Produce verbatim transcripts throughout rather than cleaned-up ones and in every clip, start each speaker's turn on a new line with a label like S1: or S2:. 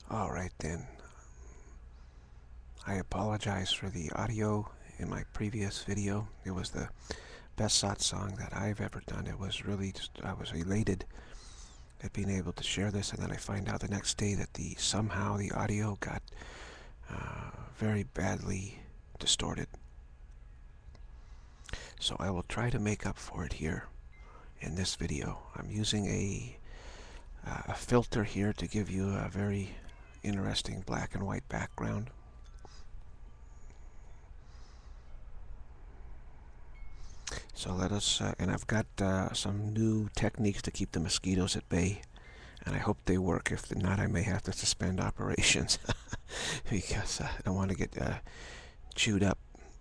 S1: All right then. I apologize for the audio in my previous video. It was the best satsang that I've ever done. It was really just, I was elated at being able to share this, and then I find out the next day that the somehow the audio got uh, very badly distorted. So I will try to make up for it here in this video. I'm using a, uh, a filter here to give you a very interesting black and white background. So let us, uh, and I've got uh, some new techniques to keep the mosquitoes at bay, and I hope they work. If not, I may have to suspend operations because uh, I don't want to get uh, chewed up.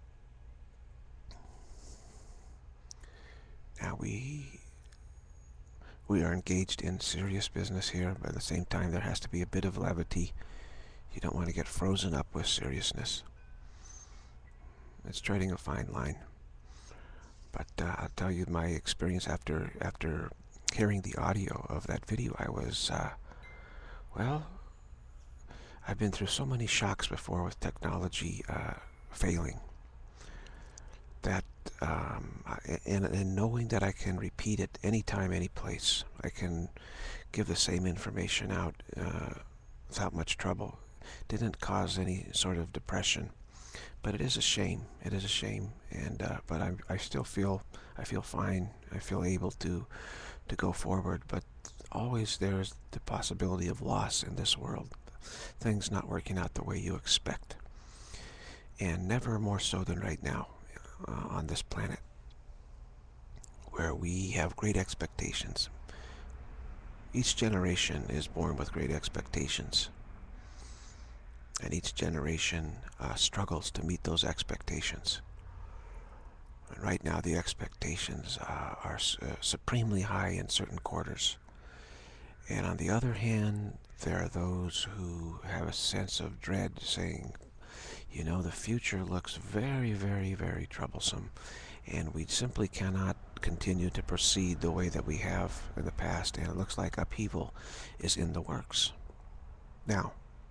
S1: Now we we are engaged in serious business here, but at the same time there has to be a bit of levity. You don't want to get frozen up with seriousness. It's treading a fine line. But uh, I'll tell you my experience after after hearing the audio of that video. I was, uh, well, I've been through so many shocks before with technology uh, failing that, um, and, and knowing that I can repeat it anytime, any place. I can give the same information out uh, without much trouble. Didn't cause any sort of depression. But it is a shame. It is a shame, and uh, but I I still feel I feel fine. I feel able to to go forward. But always there's the possibility of loss in this world. Things not working out the way you expect, and never more so than right now uh, on this planet, where we have great expectations. Each generation is born with great expectations. And each generation uh, struggles to meet those expectations. And right now the expectations uh, are uh, supremely high in certain quarters. And on the other hand, there are those who have a sense of dread, saying, you know, the future looks very, very, very troublesome, and we simply cannot continue to proceed the way that we have in the past, and it looks like upheaval is in the works. Now,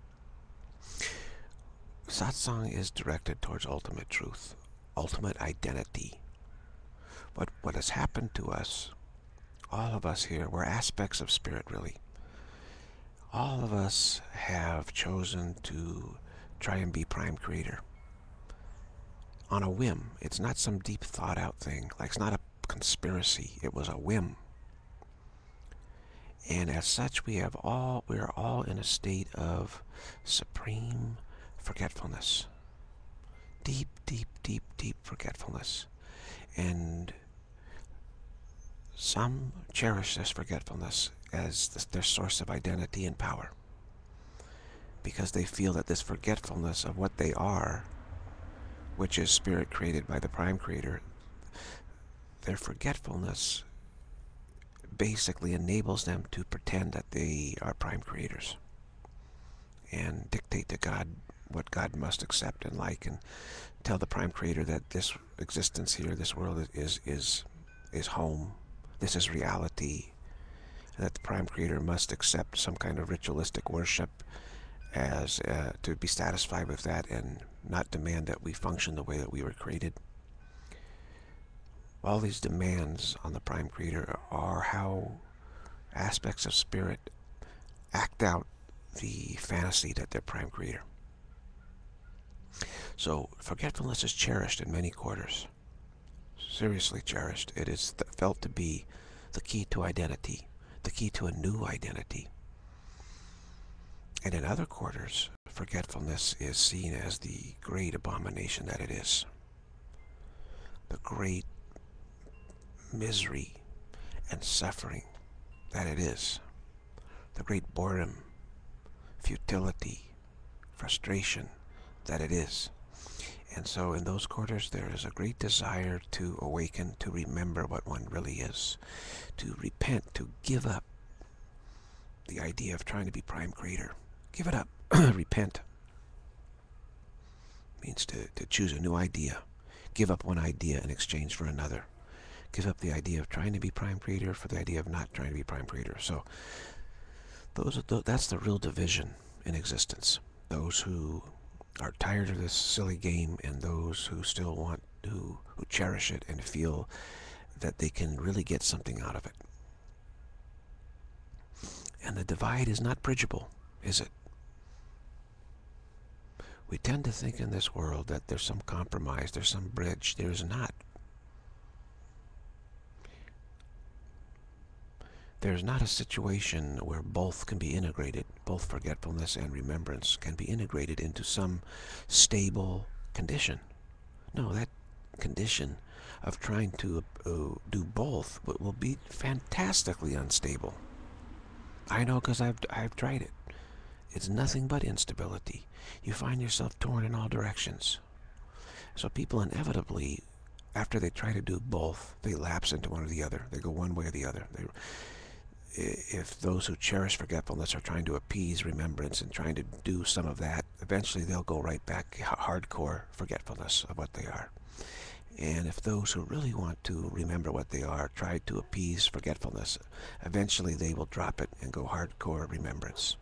S1: Satsang is directed towards ultimate truth, ultimate identity. But what has happened to us, all of us here, we're aspects of spirit, really. All of us have chosen to try and be prime creator. On a whim. It's not some deep thought out thing. Like, it's not a conspiracy. It was a whim. And as such, we have all, we are all in a state of supreme forgetfulness. Deep, deep, deep, deep forgetfulness. And some cherish this forgetfulness as this, their source of identity and power, because they feel that this forgetfulness of what they are, which is spirit created by the prime creator, their forgetfulness basically enables them to pretend that they are prime creators and dictate to God what God must accept and like, and tell the prime creator that this existence here, this world is is is home, this is reality, and that the prime creator must accept some kind of ritualistic worship as uh, to be satisfied with that, and not demand that we function the way that we were created. All these demands on the prime creator are how aspects of spirit act out the fantasy that they're prime creator. So forgetfulness is cherished in many quarters. Seriously cherished. It is felt to be the key to identity, the key to a new identity. And in other quarters, forgetfulness is seen as the great abomination that it is. The great misery and suffering that it is. The great boredom, futility, frustration that it is. And so in those quarters there is a great desire to awaken, to remember what one really is, to repent, to give up the idea of trying to be prime creator. Give it up. Repent means to, to choose a new idea. Give up one idea in exchange for another. Give up the idea of trying to be prime creator for the idea of not trying to be prime creator. So those are the, that's the real division in existence. Those who are tired of this silly game, and those who still want to, who cherish it and feel that they can really get something out of it. And the divide is not bridgeable, is it? We tend to think in this world that there's some compromise, there's some bridge. There's not. There's not a situation where both can be integrated, both forgetfulness and remembrance can be integrated into some stable condition. No, that condition of trying to uh, do both will be fantastically unstable. I know, because I've, I've tried it. It's nothing but instability. You find yourself torn in all directions. So people inevitably, after they try to do both, they lapse into one or the other. They go one way or the other. They, if those who cherish forgetfulness are trying to appease remembrance and trying to do some of that, eventually they'll go right back hardcore forgetfulness of what they are. And if those who really want to remember what they are try to appease forgetfulness, eventually they will drop it and go hardcore remembrance.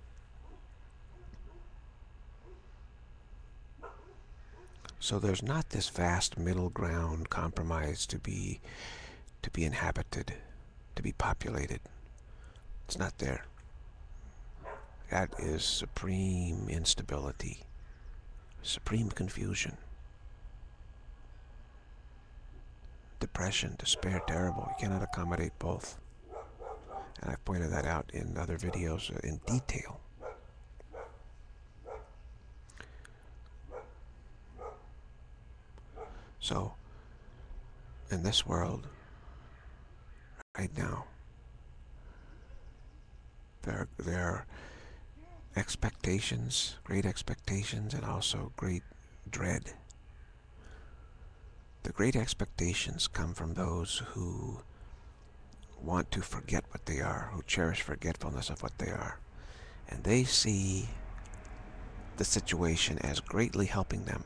S1: So there's not this vast middle ground compromise to be to be inhabited, to be populated. It's not there. That is supreme instability, supreme confusion, depression, despair, terrible. You cannot accommodate both. And I've pointed that out in other videos in detail. So, in this world, right now, there, there are expectations, great expectations, and also great dread. The great expectations come from those who want to forget what they are, who cherish forgetfulness of what they are. And they see the situation as greatly helping them.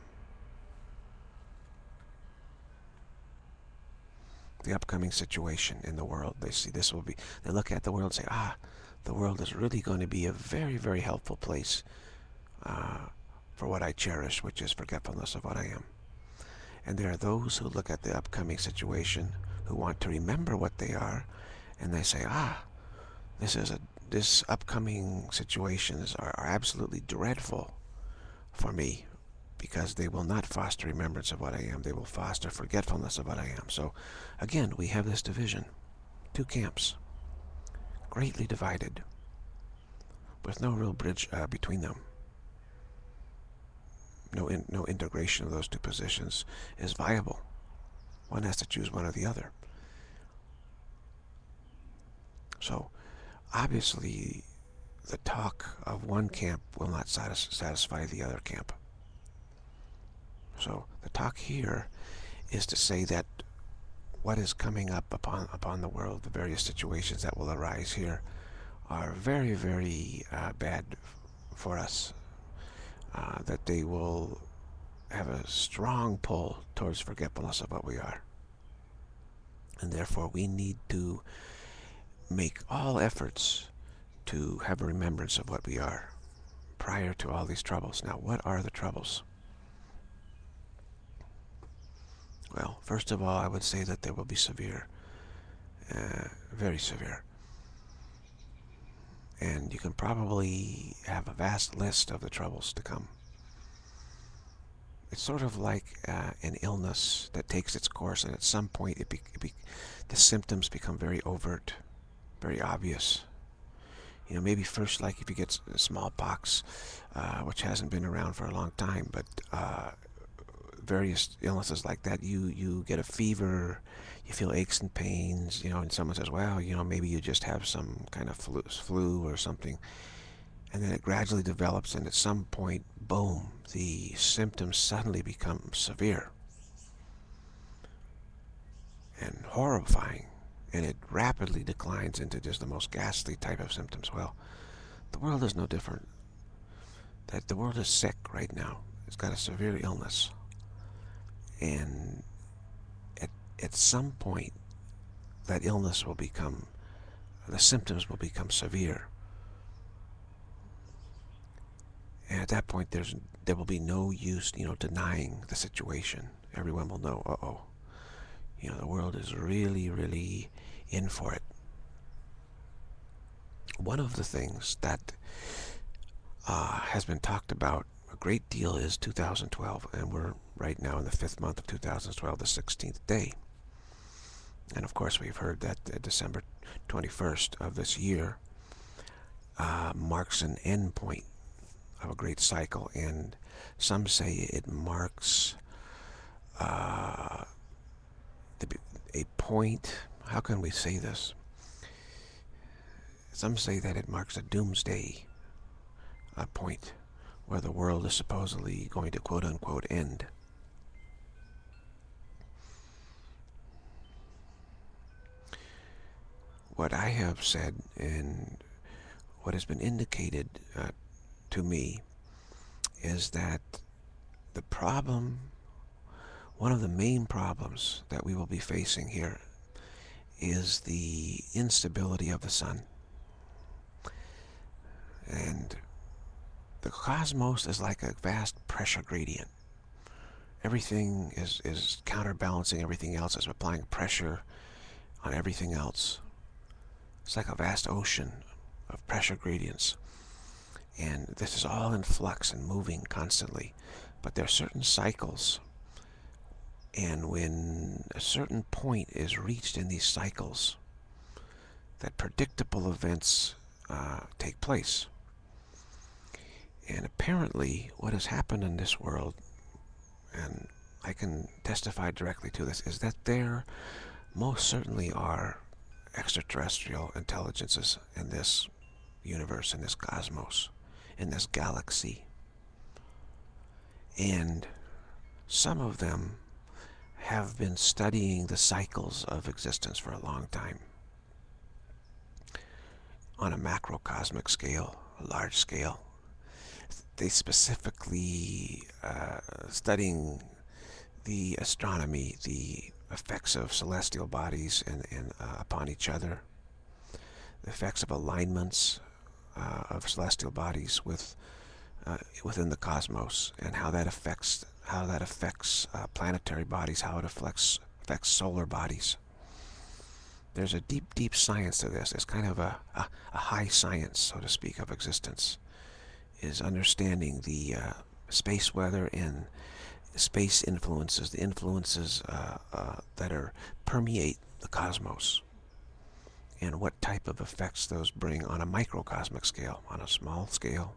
S1: The upcoming situation in the world, they see this will be, they look at the world and say, ah, the world is really going to be a very, very helpful place uh, for what I cherish, which is forgetfulness of what I am. And there are those who look at the upcoming situation who want to remember what they are, and they say, ah, this is a this upcoming situations are, are absolutely dreadful for me, because they will not foster remembrance of what I am. They will foster forgetfulness of what I am. So again, we have this division, two camps, greatly divided, with no real bridge uh, between them. No, in, no integration of those two positions is viable. One has to choose one or the other. So obviously the talk of one camp will not satis satisfy the other camp. So the talk here is to say that what is coming up upon upon the world, the various situations that will arise here, are very, very uh, bad for us. Uh, that they will have a strong pull towards forgetfulness of what we are. And therefore we need to make all efforts to have a remembrance of what we are prior to all these troubles. Now, what are the troubles? Well, first of all, I would say that they will be severe, uh, very severe. And you can probably have a vast list of the troubles to come. It's sort of like uh, an illness that takes its course, and at some point it be, it be, the symptoms become very overt, very obvious. You know, maybe first, like if you get smallpox, uh, which hasn't been around for a long time, but uh, various illnesses like that, you you get a fever, you feel aches and pains, you know, and someone says, well, you know, maybe you just have some kind of flu, flu or something, and then it gradually develops, and at some point, boom, the symptoms suddenly become severe and horrifying, and it rapidly declines into just the most ghastly type of symptoms. Well, the world is no different. That the world is sick right now. It's got a severe illness. And at, at some point, that illness will become, the symptoms will become severe. And at that point, there's there will be no use, you know, denying the situation. Everyone will know, uh-oh, you know, the world is really, really in for it. One of the things that uh, has been talked about a great deal is two thousand twelve, and we're right now in the fifth month of two thousand twelve, the sixteenth day. And of course, we've heard that uh, December twenty-first of this year uh, marks an end point of a great cycle, and some say it marks uh, the, a point. How can we say this? Some say that it marks a doomsday a point where the world is supposedly going to quote-unquote end. What I have said and what has been indicated uh, to me is that the problem, one of the main problems that we will be facing here is the instability of the sun. And the cosmos is like a vast pressure gradient. Everything is, is counterbalancing everything else, is applying pressure on everything else. It's like a vast ocean of pressure gradients. And this is all in flux and moving constantly. But there are certain cycles. And when a certain point is reached in these cycles, that predictable events uh, take place. And apparently what has happened in this world, and I can testify directly to this, is that there most certainly are extraterrestrial intelligences in this universe, in this cosmos, in this galaxy. And some of them have been studying the cycles of existence for a long time. On a macrocosmic scale, a large scale. They specifically uh, studying the astronomy, the effects of celestial bodies and, and uh, upon each other, the effects of alignments uh, of celestial bodies with uh, within the cosmos, and how that affects how that affects uh, planetary bodies, how it affects affects solar bodies. There's a deep, deep science to this. It's kind of a, a, a high science, so to speak, of existence, is understanding the uh, space weather and space influences, the influences uh, uh, that are permeate the cosmos, and what type of effects those bring on a microcosmic scale, on a small scale.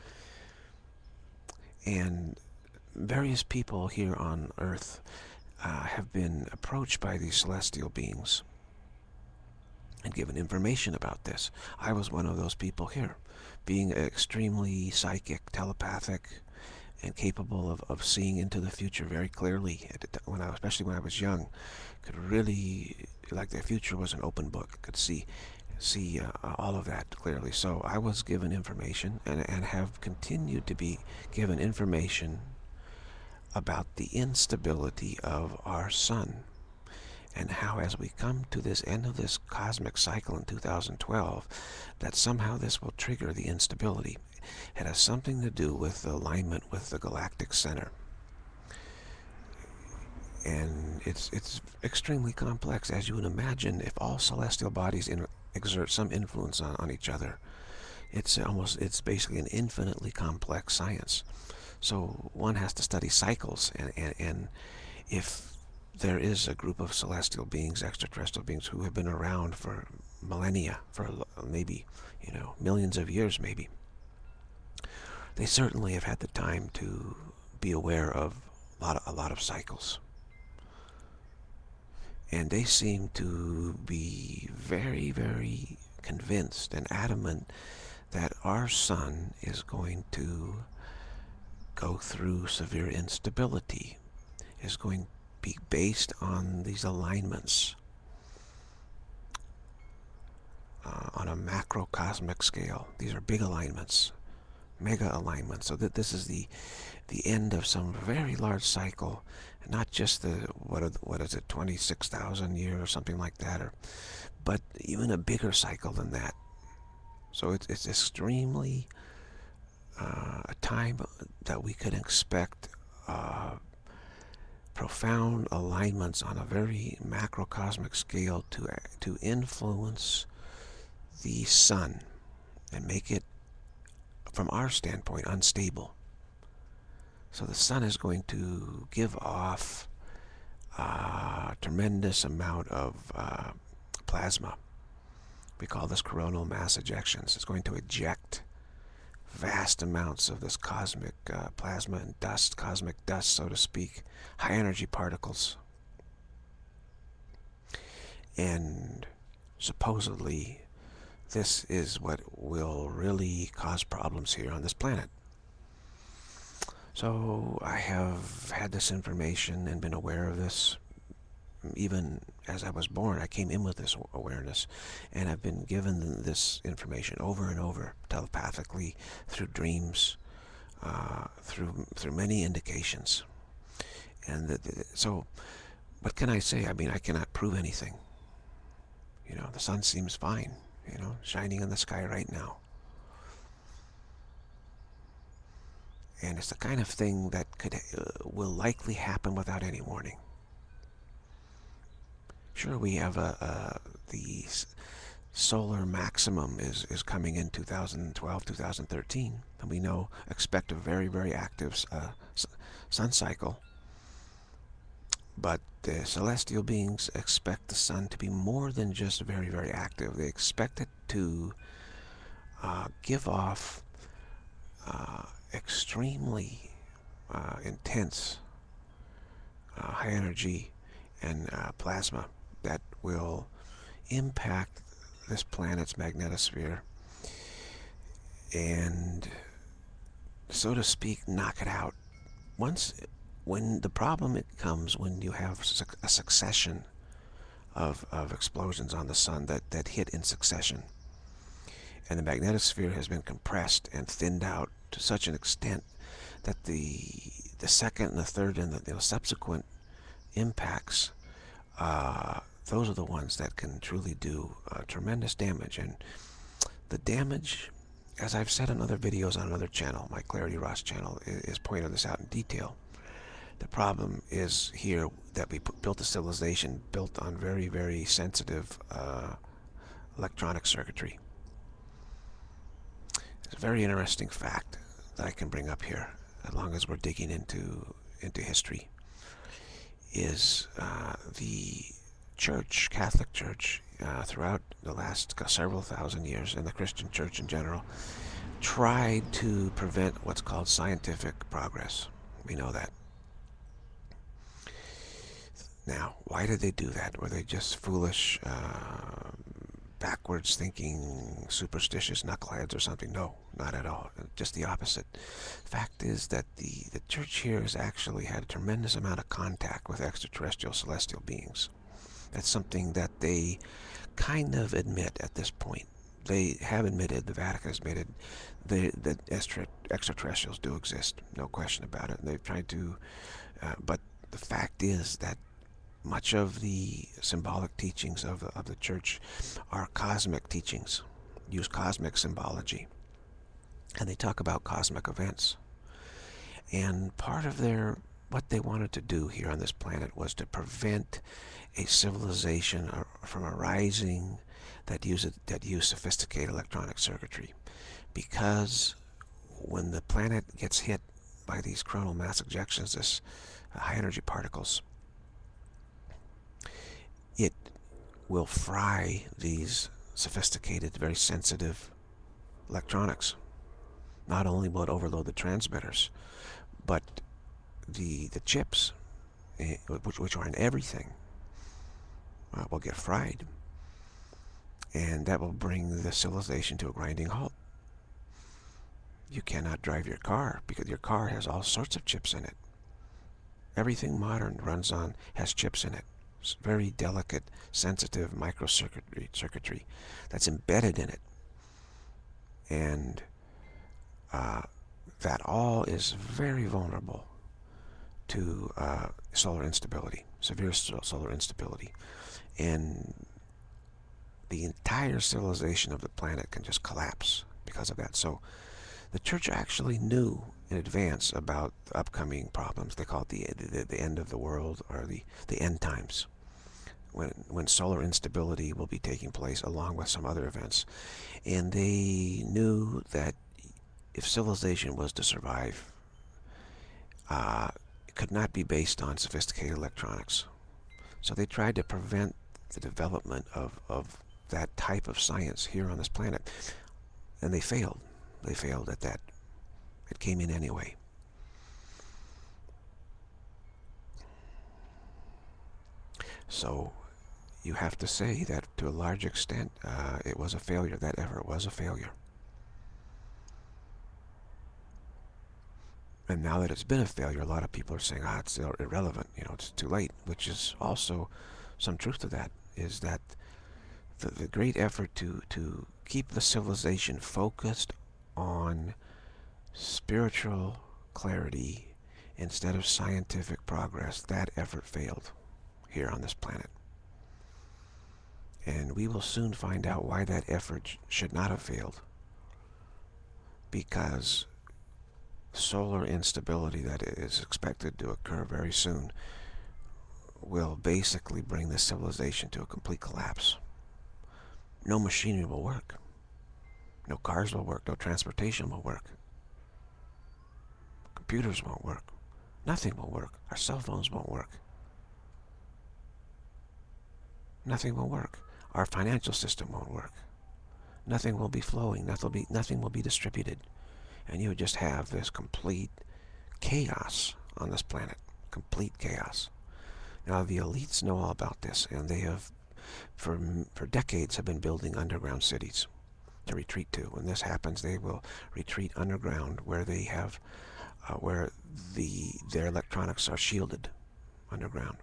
S1: And various people here on Earth uh, have been approached by these celestial beings and given information about this. I was one of those people here, being extremely psychic, telepathic, and capable of, of seeing into the future very clearly, when I, especially when I was young. Could really, like the future was an open book, could see see uh, all of that clearly. So I was given information, and, and have continued to be given information about the instability of our sun, and how as we come to this end of this cosmic cycle in two thousand twelve, that somehow this will trigger the instability. It has something to do with the alignment with the galactic center. And it's it's extremely complex, as you would imagine. If all celestial bodies in, exert some influence on, on each other, it's almost it's basically an infinitely complex science. So one has to study cycles, and, and, and if there is a group of celestial beings, extraterrestrial beings, who have been around for millennia, for maybe, you know, millions of years maybe, they certainly have had the time to be aware of a lot of, a lot of cycles. And they seem to be very, very convinced and adamant that our sun is going to go through severe instability, is going to be based on these alignments uh, on a macrocosmic scale. These are big alignments, mega alignments, so that this is the the end of some very large cycle, not just the what are the, what is it, twenty-six thousand years or something like that, or but even a bigger cycle than that. So it's it's extremely uh, a time that we could expect uh, profound alignments on a very macrocosmic scale to to influence the sun and make it, from our standpoint, unstable. So the sun is going to give off a tremendous amount of uh, plasma. We call this coronal mass ejections. It's going to eject vast amounts of this cosmic uh, plasma and dust, cosmic dust, so to speak, high energy particles. And supposedly, this is what will really cause problems here on this planet. So I have had this information and been aware of this. Even as I was born, I came in with this awareness, and I've been given this information over and over, telepathically, through dreams, uh, through through many indications. And the, the, so, what can I say? I mean, I cannot prove anything. You know, the sun seems fine, you know, shining in the sky right now. And it's the kind of thing that could uh, will likely happen without any warning. Sure, we have a, a the solar maximum is is coming in two thousand twelve, two thousand thirteen, and we know expect a very very active uh, sun cycle. But the celestial beings expect the sun to be more than just very very active. They expect it to uh, give off uh, extremely uh, intense uh, high energy and uh, plasma that will impact this planet's magnetosphere and, so to speak, knock it out. Once, when the problem it comes when you have a succession of, of explosions on the sun that, that hit in succession, and the magnetosphere has been compressed and thinned out to such an extent that the the second and the third and the you know, subsequent impacts, uh, those are the ones that can truly do uh, tremendous damage. And the damage, as I've said in other videos on another channel, my Clarity Ross channel, is, is pointed this out in detail. The problem is here that we put, built a civilization built on very, very sensitive uh, electronic circuitry. It's a very interesting fact that I can bring up here, as long as we're digging into into history, is uh, the Church, Catholic Church, uh, throughout the last several thousand years, and the Christian Church in general, tried to prevent what's called scientific progress. We know that. Now, why did they do that? Were they just foolish, uh, backwards thinking, superstitious knuckleheads or something? No, not at all. Just the opposite. Fact is that the, the church here has actually had a tremendous amount of contact with extraterrestrial celestial beings. That's something that they kind of admit at this point. They have admitted, the Vatican has admitted, they, that extra, extraterrestrials do exist. No question about it. And they've tried to, uh, but the fact is that much of the symbolic teachings of, of the church are cosmic teachings, use cosmic symbology, and they talk about cosmic events. And part of their, what they wanted to do here on this planet was to prevent a civilization from arising that use, that use sophisticated electronic circuitry. Because when the planet gets hit by these coronal mass ejections, this high energy particles, it will fry these sophisticated, very sensitive electronics. Not only will it overload the transmitters, but the the chips, eh, which, which are in everything, uh, will get fried. And that will bring the civilization to a grinding halt. You cannot drive your car because your car has all sorts of chips in it. Everything modern runs on, has chips in it. It's very delicate, sensitive microcircuitry circuitry that's embedded in it. And uh, that all is very vulnerable to uh, solar instability, severe solar instability. And the entire civilization of the planet can just collapse because of that. So The church actually knew in advance about the upcoming problems. They call it the, the, the end of the world, or the, the end times, when, when solar instability will be taking place along with some other events. And they knew that if civilization was to survive, uh, it could not be based on sophisticated electronics. So they tried to prevent the development of, of that type of science here on this planet. And they failed. They failed at that. It came in anyway. So you have to say that to a large extent, uh, it was a failure. That effort was a failure. And now that it's been a failure, a lot of people are saying, ah, it's irrelevant, you know, it's too late, which is also some truth to that, is that the, the great effort to, to keep the civilization focused on spiritual clarity instead of scientific progress, that effort failed here on this planet. And we will soon find out why that effort should not have failed. Because solar instability that is expected to occur very soon will basically bring this civilization to a complete collapse. No machinery will work. No cars will work. No transportation will work. Computers won't work. Nothing will work. Our cell phones won't work. Nothing will work. Our financial system won't work. Nothing will be flowing. Nothing will be, nothing will be distributed. And you would just have this complete chaos on this planet. Complete chaos. Now, the elites know all about this, and they have, for, for decades, have been building underground cities to retreat to. When this happens, they will retreat underground where they have, uh, where the their electronics are shielded underground.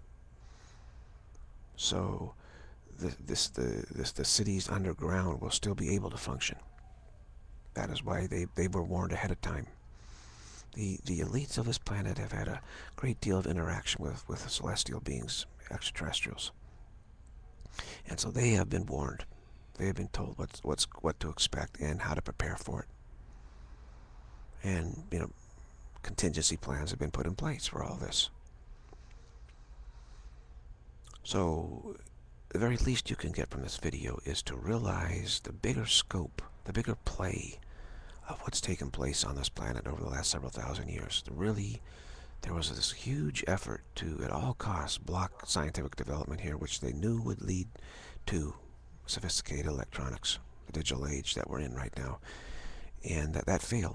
S1: So, the, this the this the cities underground will still be able to function. That is why they, they were warned ahead of time. The, the elites of this planet have had a great deal of interaction with, with celestial beings, extraterrestrials. And so they have been warned. They have been told what's, what's, what to expect and how to prepare for it. And, you know, contingency plans have been put in place for all this. So, the very least you can get from this video is to realize the bigger scope, the bigger play of what's taken place on this planet over the last several thousand years. Really, there was this huge effort to, at all costs, block scientific development here, which they knew would lead to sophisticated electronics, the digital age that we're in right now. And that, that failed.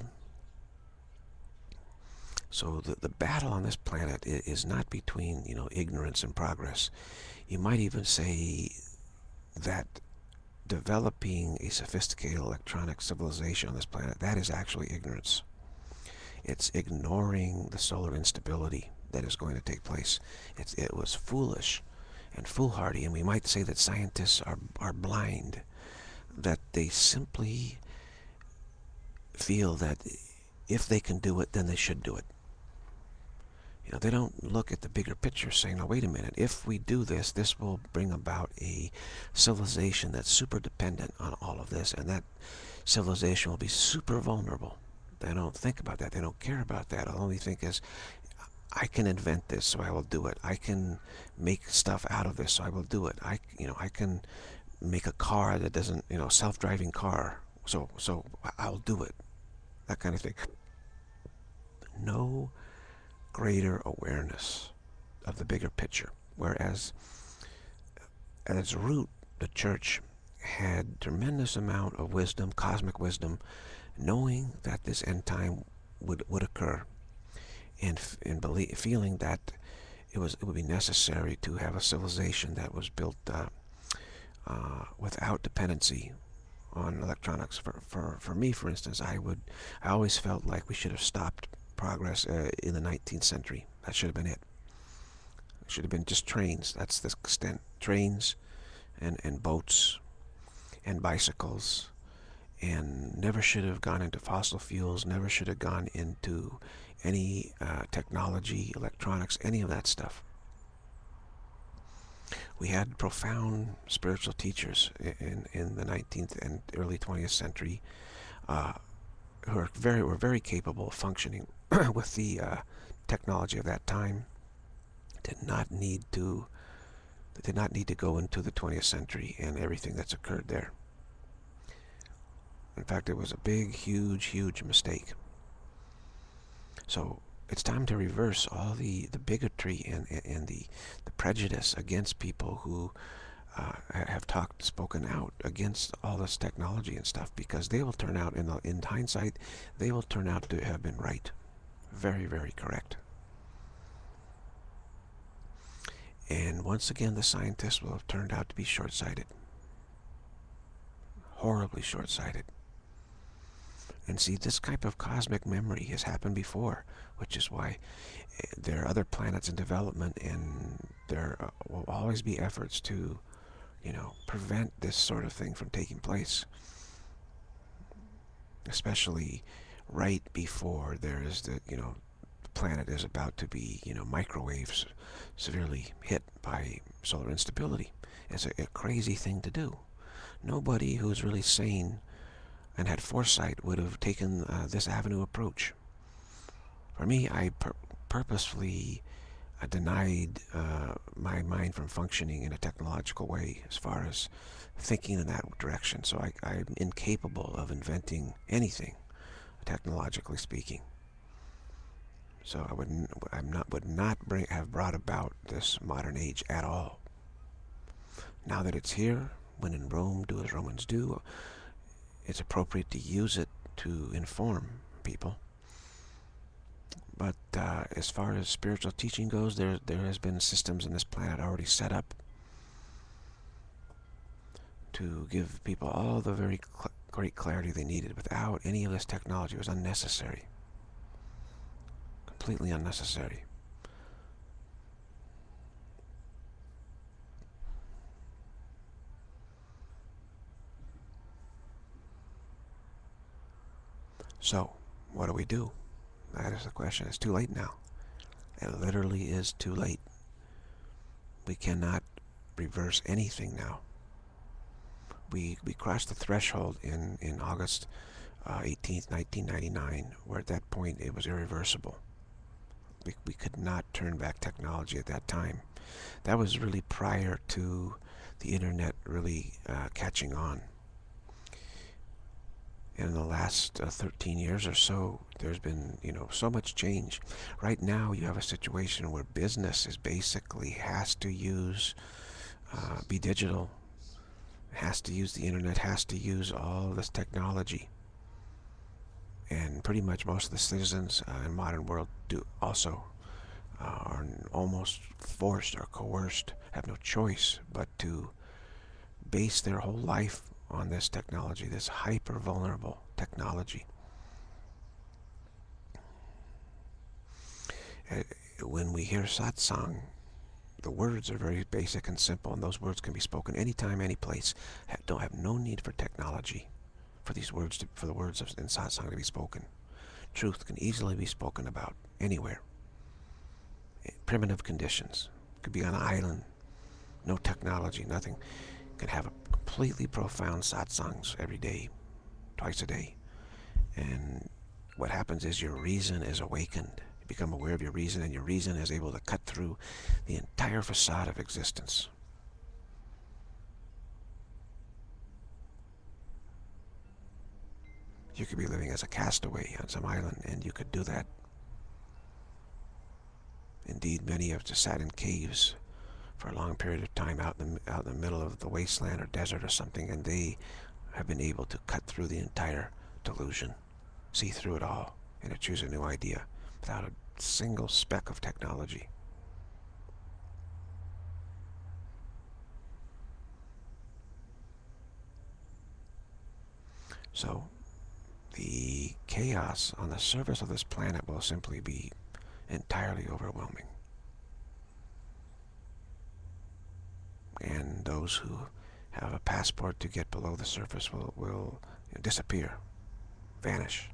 S1: So the, the battle on this planet is not between, you know, ignorance and progress. You might even say that developing a sophisticated electronic civilization on this planet, that is actually ignorance. It's ignoring the solar instability that is going to take place. It's, it was foolish and foolhardy, and we might say that scientists are, are blind, that they simply feel that if they can do it, then they should do it. You know, they don't look at the bigger picture saying, now wait a minute, if we do this, this will bring about a civilization that's super dependent on all of this, and that civilization will be super vulnerable. They don't think about that. They don't care about that. All they think is, I can invent this, so I will do it. I can make stuff out of this, so I will do it. I, you know, I can make a car that doesn't, you know, self-driving car, so, so I'll do it. That kind of thing. No greater awareness of the bigger picture, whereas at its root the church had tremendous amount of wisdom, cosmic wisdom, knowing that this end time would would occur, and and believe, feeling that it was it would be necessary to have a civilization that was built uh, uh, without dependency on electronics. For for for me, for instance, I would I always felt like we should have stopped progress uh, in the nineteenth century. That should have been it. It should have been just trains. That's the extent. Trains and, and boats and bicycles, and never should have gone into fossil fuels, never should have gone into any uh, technology, electronics, any of that stuff. We had profound spiritual teachers in, in the nineteenth and early twentieth century uh, who are very were very capable of functioning with the uh, technology of that time, did not need to did not need to go into the twentieth century and everything that's occurred there. In fact, it was a big, huge, huge mistake. So it's time to reverse all the, the bigotry and, and the, the prejudice against people who uh, have talked, spoken out against all this technology and stuff, because they will turn out, in, the, in hindsight, they will turn out to have been right. Very, very correct. And once again, the scientists will have turned out to be short-sighted. Horribly short-sighted. And see, this type of cosmic memory has happened before, which is why there are other planets in development, and there will always be efforts to, you know, prevent this sort of thing from taking place. Especially right before there is the, you know, the planet is about to be, you know, microwaves severely hit by solar instability. It's a, a crazy thing to do. Nobody who's really sane and had foresight would have taken uh, this avenue approach. For me, I pur purposefully uh, denied uh, my mind from functioning in a technological way as far as thinking in that direction. So I, I'm incapable of inventing anything, technologically speaking. So I would I'm not would not bring, have brought about this modern age at all. Now that it's here, when in Rome, do as Romans do, it's appropriate to use it to inform people. But uh, as far as spiritual teaching goes, there there has been systems in this planet already set up to give people all the very cl great clarity they needed without any of this technology. It was unnecessary. Completely unnecessary. So, what do we do? That is the question. It's too late now. It literally is too late. We cannot reverse anything now. We, we crossed the threshold in, in August uh, eighteenth, nineteen ninety-nine, where at that point it was irreversible. We, we could not turn back technology at that time. That was really prior to the internet really uh, catching on. In the last uh, thirteen years or so, there's been, you know, so much change. Right now, you have a situation where business is basically has to use, uh, be digital, has to use the internet, has to use all this technology. And pretty much most of the citizens uh, in the modern world do also uh, are almost forced or coerced, have no choice but to base their whole life on this technology, this hyper vulnerable technology. Uh, when we hear satsang, the words are very basic and simple, and those words can be spoken anytime, any place. Ha don't have no need for technology for these words to, for the words of, in satsang to be spoken. Truth can easily be spoken about anywhere. Primitive conditions. Could be on an island, no technology, nothing. Can have a completely profound satsangs every day, twice a day. And what happens is your reason is awakened. You become aware of your reason, and your reason is able to cut through the entire facade of existence. You could be living as a castaway on some island, and you could do that. Indeed, many have just sat in caves for a long period of time out in, the, out in the middle of the wasteland or desert or something, and they have been able to cut through the entire delusion, see through it all, and to choose a new idea without a single speck of technology. So, the chaos on the surface of this planet will simply be entirely overwhelming. And those who have a passport to get below the surface will, will you know, disappear, vanish.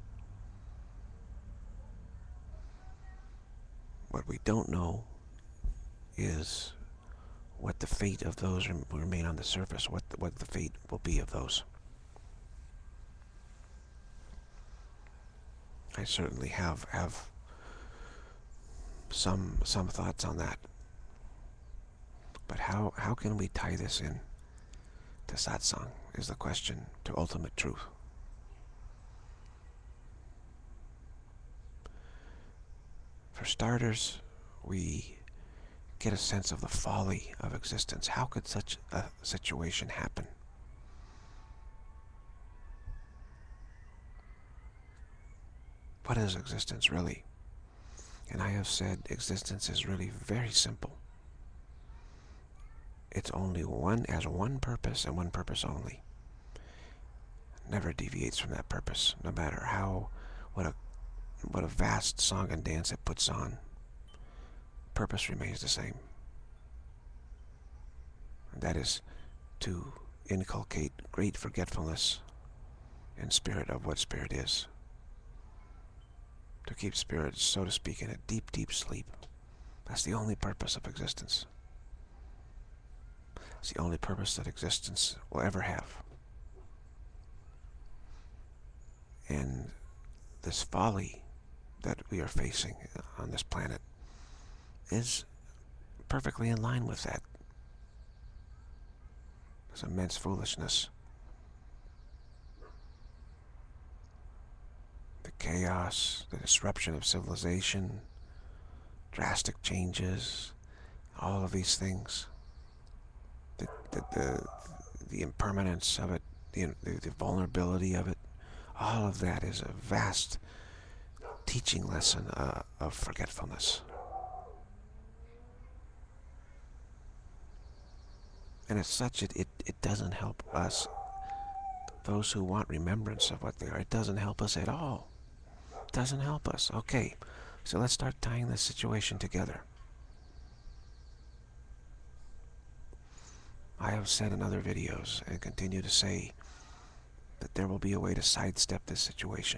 S1: What we don't know is what the fate of those who remain on the surface, what the, what the fate will be of those. I certainly have have some some thoughts on that. But how how can we tie this in to satsang is the question to ultimate truth. For starters, we get a sense of the folly of existence. How could such a situation happen? What is existence really? And I have said existence is really very simple. It's only one, has one purpose and one purpose only. Never deviates from that purpose, no matter how, what a, what a vast song and dance it puts on. Purpose remains the same. And that is to inculcate great forgetfulness in spirit of what spirit is. To keep spirit, so to speak, in a deep, deep sleep. That's the only purpose of existence. It's the only purpose that existence will ever have. And this folly that we are facing on this planet is perfectly in line with that. This immense foolishness. The chaos, the disruption of civilization, drastic changes, all of these things. The, the, the, the impermanence of it, the, the, the vulnerability of it, all of that is a vast teaching lesson uh, of forgetfulness. And as such, it, it, it doesn't help us, those who want remembrance of what they are. It doesn't help us at all. It doesn't help us. Okay, so let's start tying this situation together. I have said in other videos, and continue to say, that there will be a way to sidestep this situation.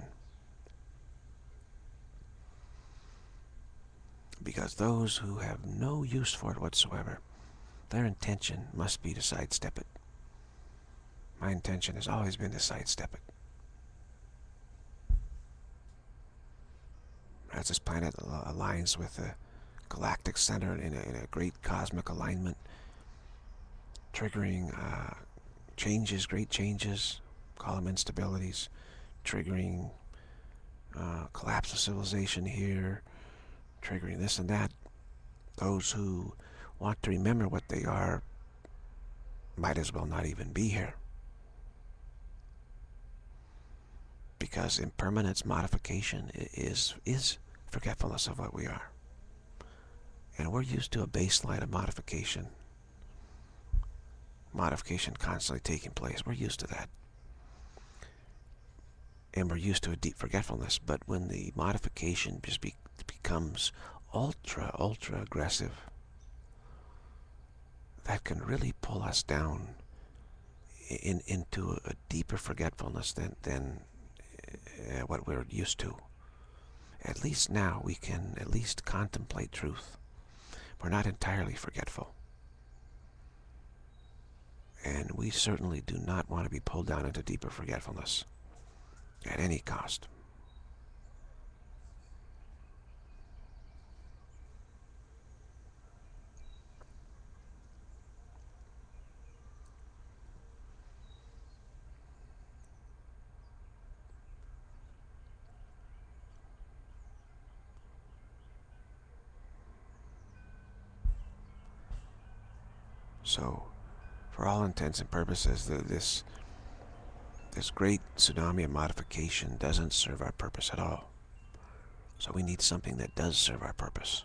S1: Because those who have no use for it whatsoever, their intention must be to sidestep it. My intention has always been to sidestep it. As this planet aligns with the galactic center in a, in a great cosmic alignment, triggering uh, changes, great changes, call them instabilities, triggering uh, collapse of civilization here, triggering this and that. Those who want to remember what they are might as well not even be here. Because impermanence, modification, is, is forgetfulness of what we are. And we're used to a baseline of modification. Modification constantly taking place. We're used to that. And we're used to a deep forgetfulness. But when the modification just be, becomes ultra, ultra aggressive, that can really pull us down in, into a deeper forgetfulness than, than uh, what we're used to. At least now we can at least contemplate truth. We're not entirely forgetful. And we certainly do not want to be pulled down into deeper forgetfulness at any cost. So, for all intents and purposes, the, this this great tsunami of modification doesn't serve our purpose at all. So we need something that does serve our purpose.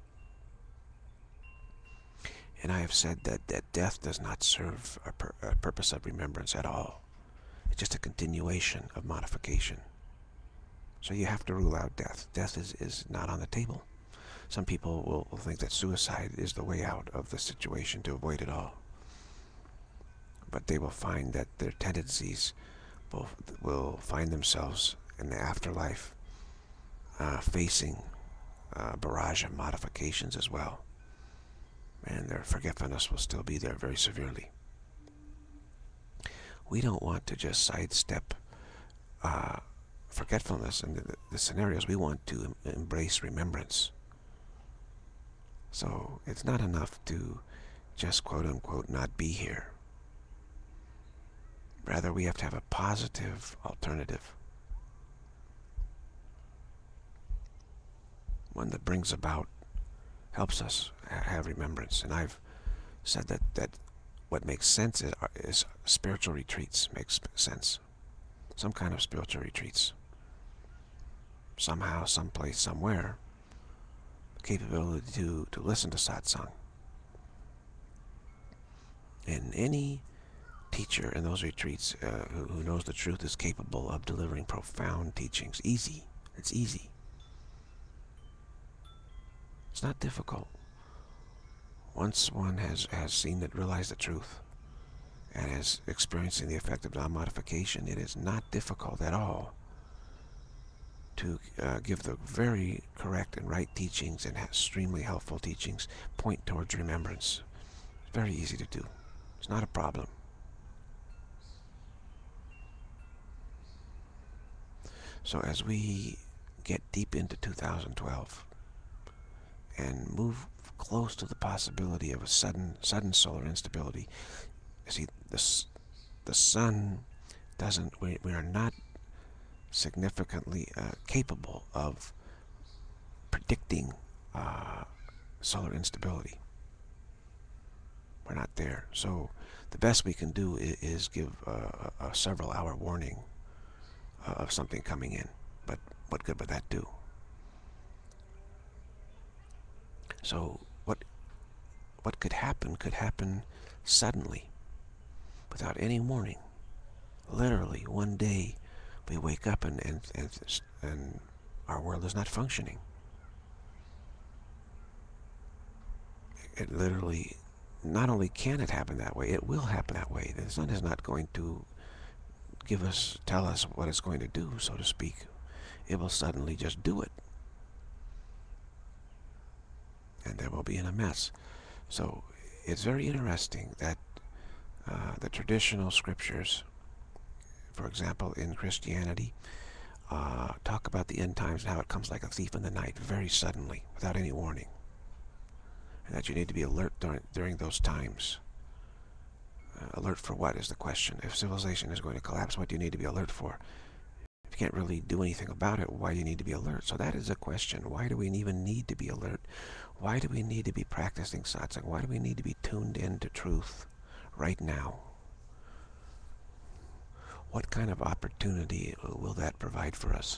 S1: And I have said that, that death does not serve our, pur our purpose of remembrance at all. It's just a continuation of modification. So you have to rule out death. Death is, is not on the table. Some people will, will think that suicide is the way out of the situation to avoid it all. But they will find that their tendencies will, will find themselves in the afterlife uh, facing a barrage of modifications as well. And their forgetfulness will still be there very severely. We don't want to just sidestep uh, forgetfulness and the, the scenarios, we want to em embrace remembrance. So it's not enough to just quote unquote not be here. Rather, we have to have a positive alternative, one that brings about, helps us have remembrance. And I've said that, that what makes sense is, is spiritual retreats makes sense. Some kind of spiritual retreats. Somehow, someplace, somewhere, capability to, to listen to satsang. And any teacher in those retreats uh, who, who knows the truth is capable of delivering profound teachings. Easy. It's easy. It's not difficult. Once one has, has seen it, realized the truth, and is experiencing the effect of non-modification, it is not difficult at all to uh, give the very correct and right teachings and extremely helpful teachings, point towards remembrance. It's very easy to do. It's not a problem. So as we get deep into two thousand twelve and move close to the possibility of a sudden sudden solar instability, see, the, the sun doesn't, we, we are not significantly uh, capable of predicting uh, solar instability. We're not there. So the best we can do is, is give uh, a, a several hour warning uh, of something coming in. But what good would that do? So what what could happen could happen suddenly, without any warning. Literally, one day we wake up and, and, and, and our world is not functioning. It literally, not only can it happen that way, it will happen that way. The sun is not going to give us, tell us what it's going to do, so to speak. It will suddenly just do it. And then we'll be in a mess. So it's very interesting that uh, the traditional scriptures, for example, in Christianity, uh, talk about the end times and how it comes like a thief in the night, very suddenly, without any warning. And that you need to be alert during, during those times. Uh, alert for what is the question? If civilization is going to collapse, what do you need to be alert for? If you can't really do anything about it, why do you need to be alert? So that is a question. Why do we even need to be alert? Why do we need to be practicing satsang? Why do we need to be tuned in to truth right now? What kind of opportunity will that provide for us?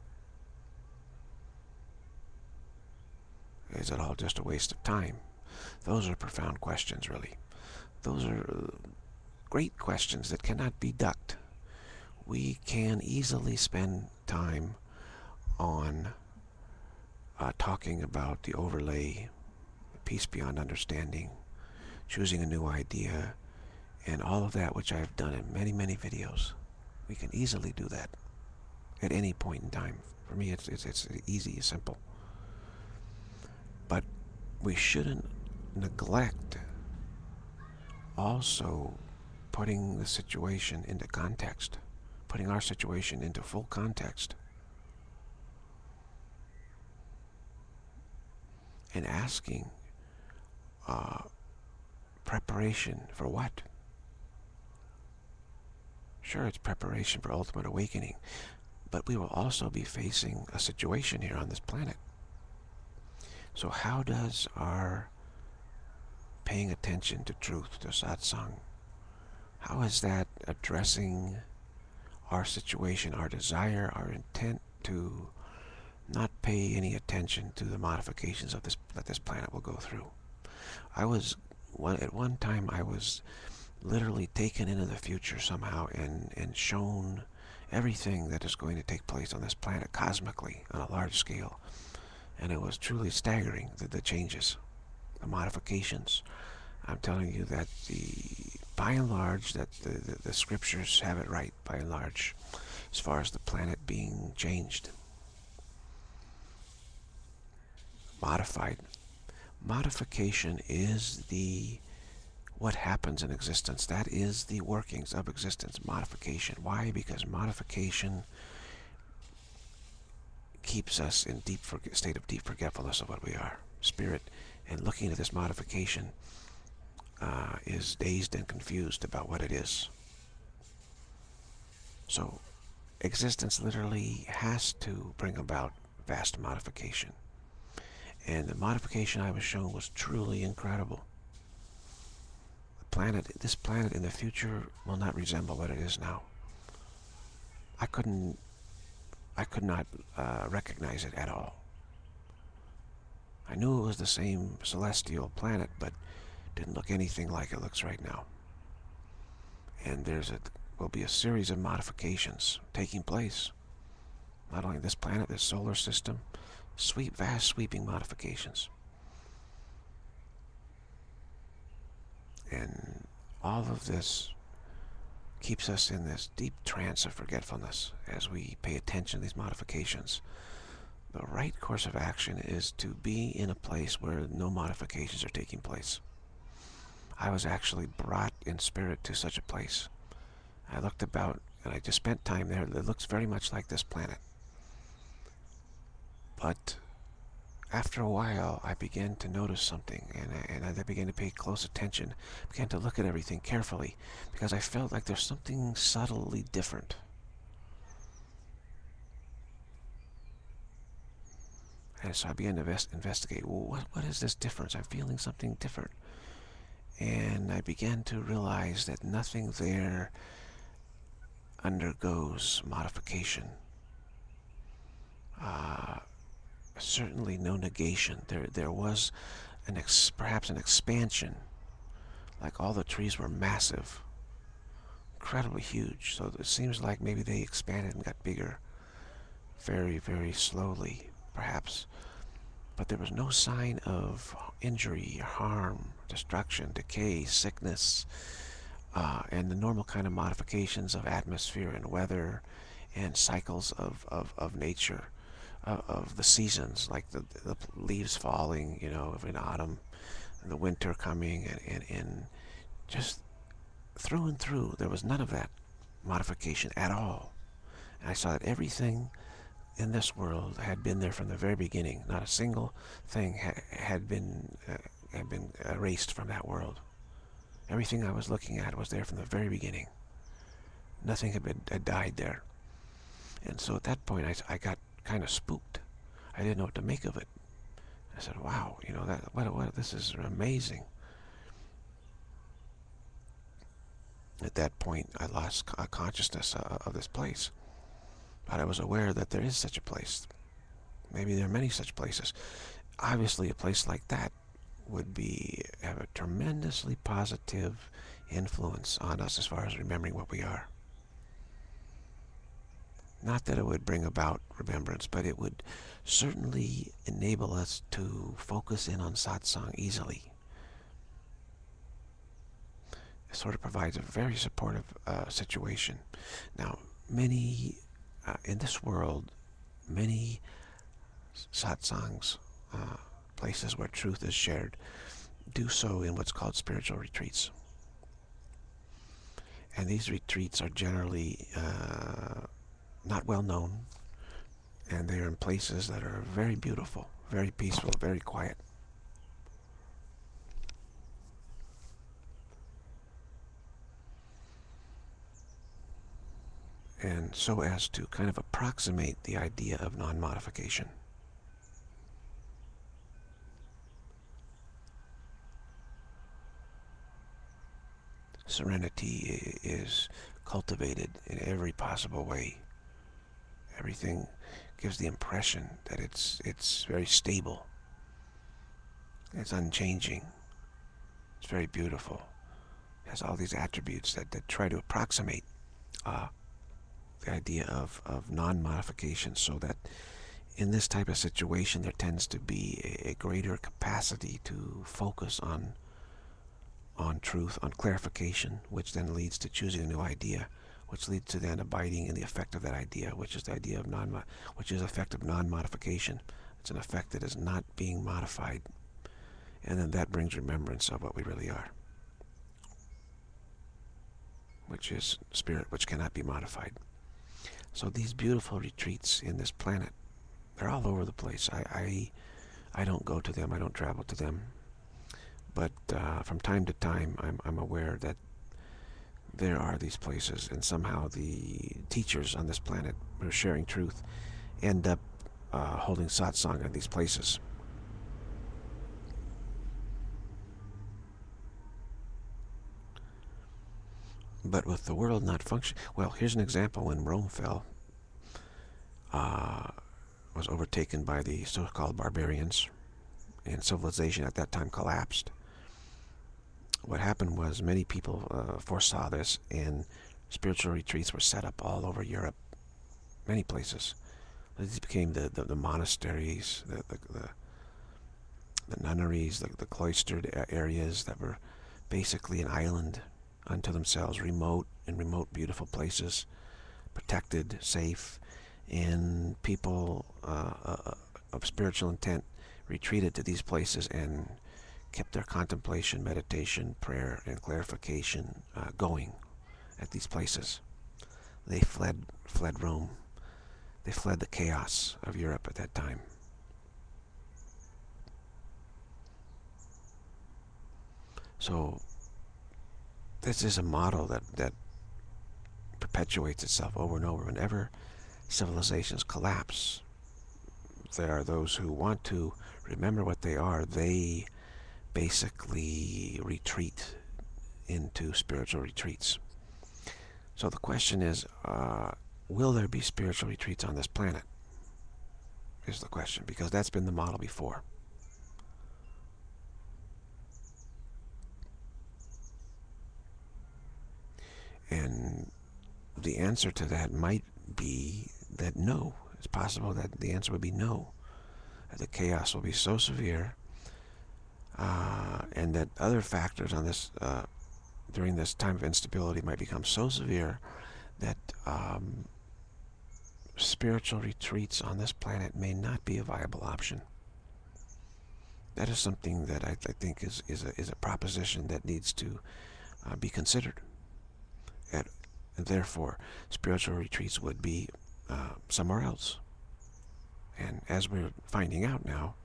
S1: Is it all just a waste of time? Those are profound questions, really. Those are great questions that cannot be ducked. We can easily spend time on uh, talking about the overlay, peace beyond understanding, choosing a new idea, and all of that which I have done in many, many videos. We can easily do that at any point in time. For me, it's, it's, it's easy, simple. But we shouldn't neglect also putting the situation into context, putting our situation into full context, and asking uh, preparation for what? Sure, it's preparation for ultimate awakening, but we will also be facing a situation here on this planet. So how does our paying attention to truth, to satsang, how is that addressing our situation, our desire, our intent to not pay any attention to the modifications of this that this planet will go through? I was, one, at one time I was literally taken into the future somehow and, and shown everything that is going to take place on this planet cosmically on a large scale. And it was truly staggering, the, the changes, the modifications. I'm telling you that the, by and large, that the, the, the scriptures have it right, by and large, as far as the planet being changed, modified. Modification is the what happens in existence. That is the workings of existence, modification. Why? Because modification keeps us in deep state of deep forgetfulness of what we are. Spirit, and looking at this modification, uh, is dazed and confused about what it is. So existence literally has to bring about vast modification. And the modification I was shown was truly incredible. The planet, this planet in the future will not resemble what it is now. I couldn't, I could not uh, recognize it at all. I knew it was the same celestial planet, but didn't look anything like it looks right now. And there's a, will be a series of modifications taking place. Not only this planet, this solar system, sweep, vast sweeping modifications. And all of this keeps us in this deep trance of forgetfulness as we pay attention to these modifications. The right course of action is to be in a place where no modifications are taking place. I was actually brought in spirit to such a place. I looked about and I just spent time there. It looks very much like this planet. But after a while, I began to notice something, and I, and I began to pay close attention, began to look at everything carefully, because I felt like there's something subtly different. And so I began to invest, investigate, well, what, what is this difference? I'm feeling something different. And I began to realize that nothing there undergoes modification. Uh, certainly no negation. There, there was an ex perhaps an expansion, like all the trees were massive, incredibly huge. So it seems like maybe they expanded and got bigger, very, very slowly, perhaps. But there was no sign of injury, harm, destruction, decay, sickness, uh, and the normal kind of modifications of atmosphere and weather and cycles of, of, of nature, uh, of the seasons, like the, the leaves falling, you know, in autumn, and the winter coming, and, and, and just through and through, there was none of that modification at all. And I saw that everything in this world had been there from the very beginning. Not a single thing ha had been uh, had been erased from that world. Everything I was looking at was there from the very beginning. Nothing had been had died there. And so at that point, I, I got kind of spooked. I didn't know what to make of it. I said, "Wow, you know that what what this is amazing." At that point, I lost a consciousness uh, of this place. But I was aware that there is such a place. Maybe there are many such places. Obviously, a place like that would be have a tremendously positive influence on us as far as remembering what we are. Not that it would bring about remembrance, but it would certainly enable us to focus in on satsang easily. It sort of provides a very supportive uh, situation. Now, many Uh, in this world, many satsangs, uh, places where truth is shared, do so in what's called spiritual retreats. And these retreats are generally uh, not well known, and they are in places that are very beautiful, very peaceful, very quiet. And so as to kind of approximate the idea of non-modification. Serenity is cultivated in every possible way. Everything gives the impression that it's it's very stable. It's unchanging. It's very beautiful. It has all these attributes that, that try to approximate uh, the idea of, of non-modification, so that in this type of situation there tends to be a, a greater capacity to focus on on truth, on clarification, which then leads to choosing a new idea, which leads to then abiding in the effect of that idea, which is the idea of non which is effect of non-modification. It's an effect that is not being modified, and then that brings remembrance of what we really are, which is spirit, which cannot be modified. So these beautiful retreats in this planet They're all over the place. I, I, I don't go to them. I don't travel to them. But uh, from time to time, I'm, I'm aware that there are these places, and somehow the teachers on this planet who are sharing truth end up uh, holding satsang at these places. But with the world not functioning, well, here's an example. When Rome fell, uh, was overtaken by the so-called barbarians, and civilization at that time collapsed. What happened was many people uh, foresaw this, and spiritual retreats were set up all over Europe, many places. These became the, the, the monasteries, the, the, the, the nunneries, the, the cloistered areas that were basically an island unto themselves, remote and remote, beautiful places, protected, safe, and people uh, uh, of spiritual intent retreated to these places and kept their contemplation, meditation, prayer, and clarification uh, going at these places. They fled, fled Rome. They fled the chaos of Europe at that time. So this is a model that, that perpetuates itself over and over. Whenever civilizations collapse, there are those who want to remember what they are. They basically retreat into spiritual retreats. So the question is, uh, will there be spiritual retreats on this planet? Is the question, because that's been the model before. And the answer to that might be that no. It's possible that the answer would be no. That the chaos will be so severe, uh, and that other factors on this uh, during this time of instability might become so severe that um, spiritual retreats on this planet may not be a viable option. That is something that I, th I think is, is, a, is a proposition that needs to uh, be considered. And, and therefore, spiritual retreats would be uh, somewhere else. And as we're finding out now,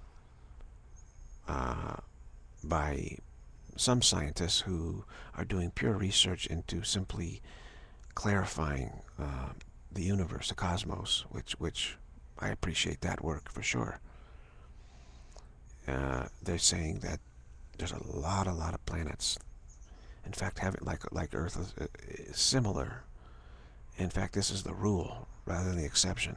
S1: uh, by some scientists who are doing pure research into simply clarifying uh, the universe, the cosmos, which which I appreciate that work for sure. Uh, they're saying that there's a lot, a lot of planets. In fact, having like like Earth is, is similar. In fact, this is the rule rather than the exception.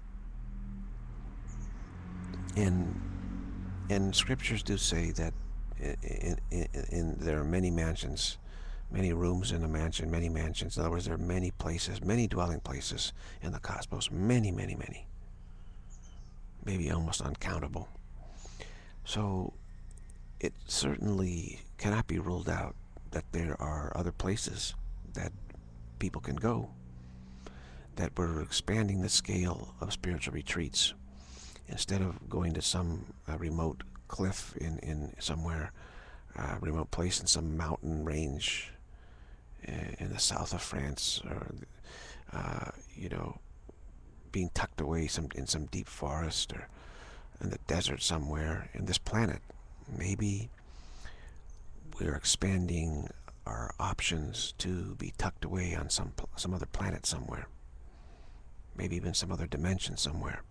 S1: And and scriptures do say that in, in, in there are many mansions, many rooms in a mansion, many mansions. In other words, there are many places, many dwelling places in the cosmos, many, many, many, maybe almost uncountable. So it certainly cannot be ruled out that there are other places that people can go, that we're expanding the scale of spiritual retreats. Instead of going to some uh, remote cliff in, in somewhere, uh, remote place in some mountain range in, in the south of France, or, uh, you know, being tucked away some in some deep forest or in the desert somewhere in this planet, maybe we're expanding our options to be tucked away on some some other planet somewhere, maybe even some other dimension somewhere,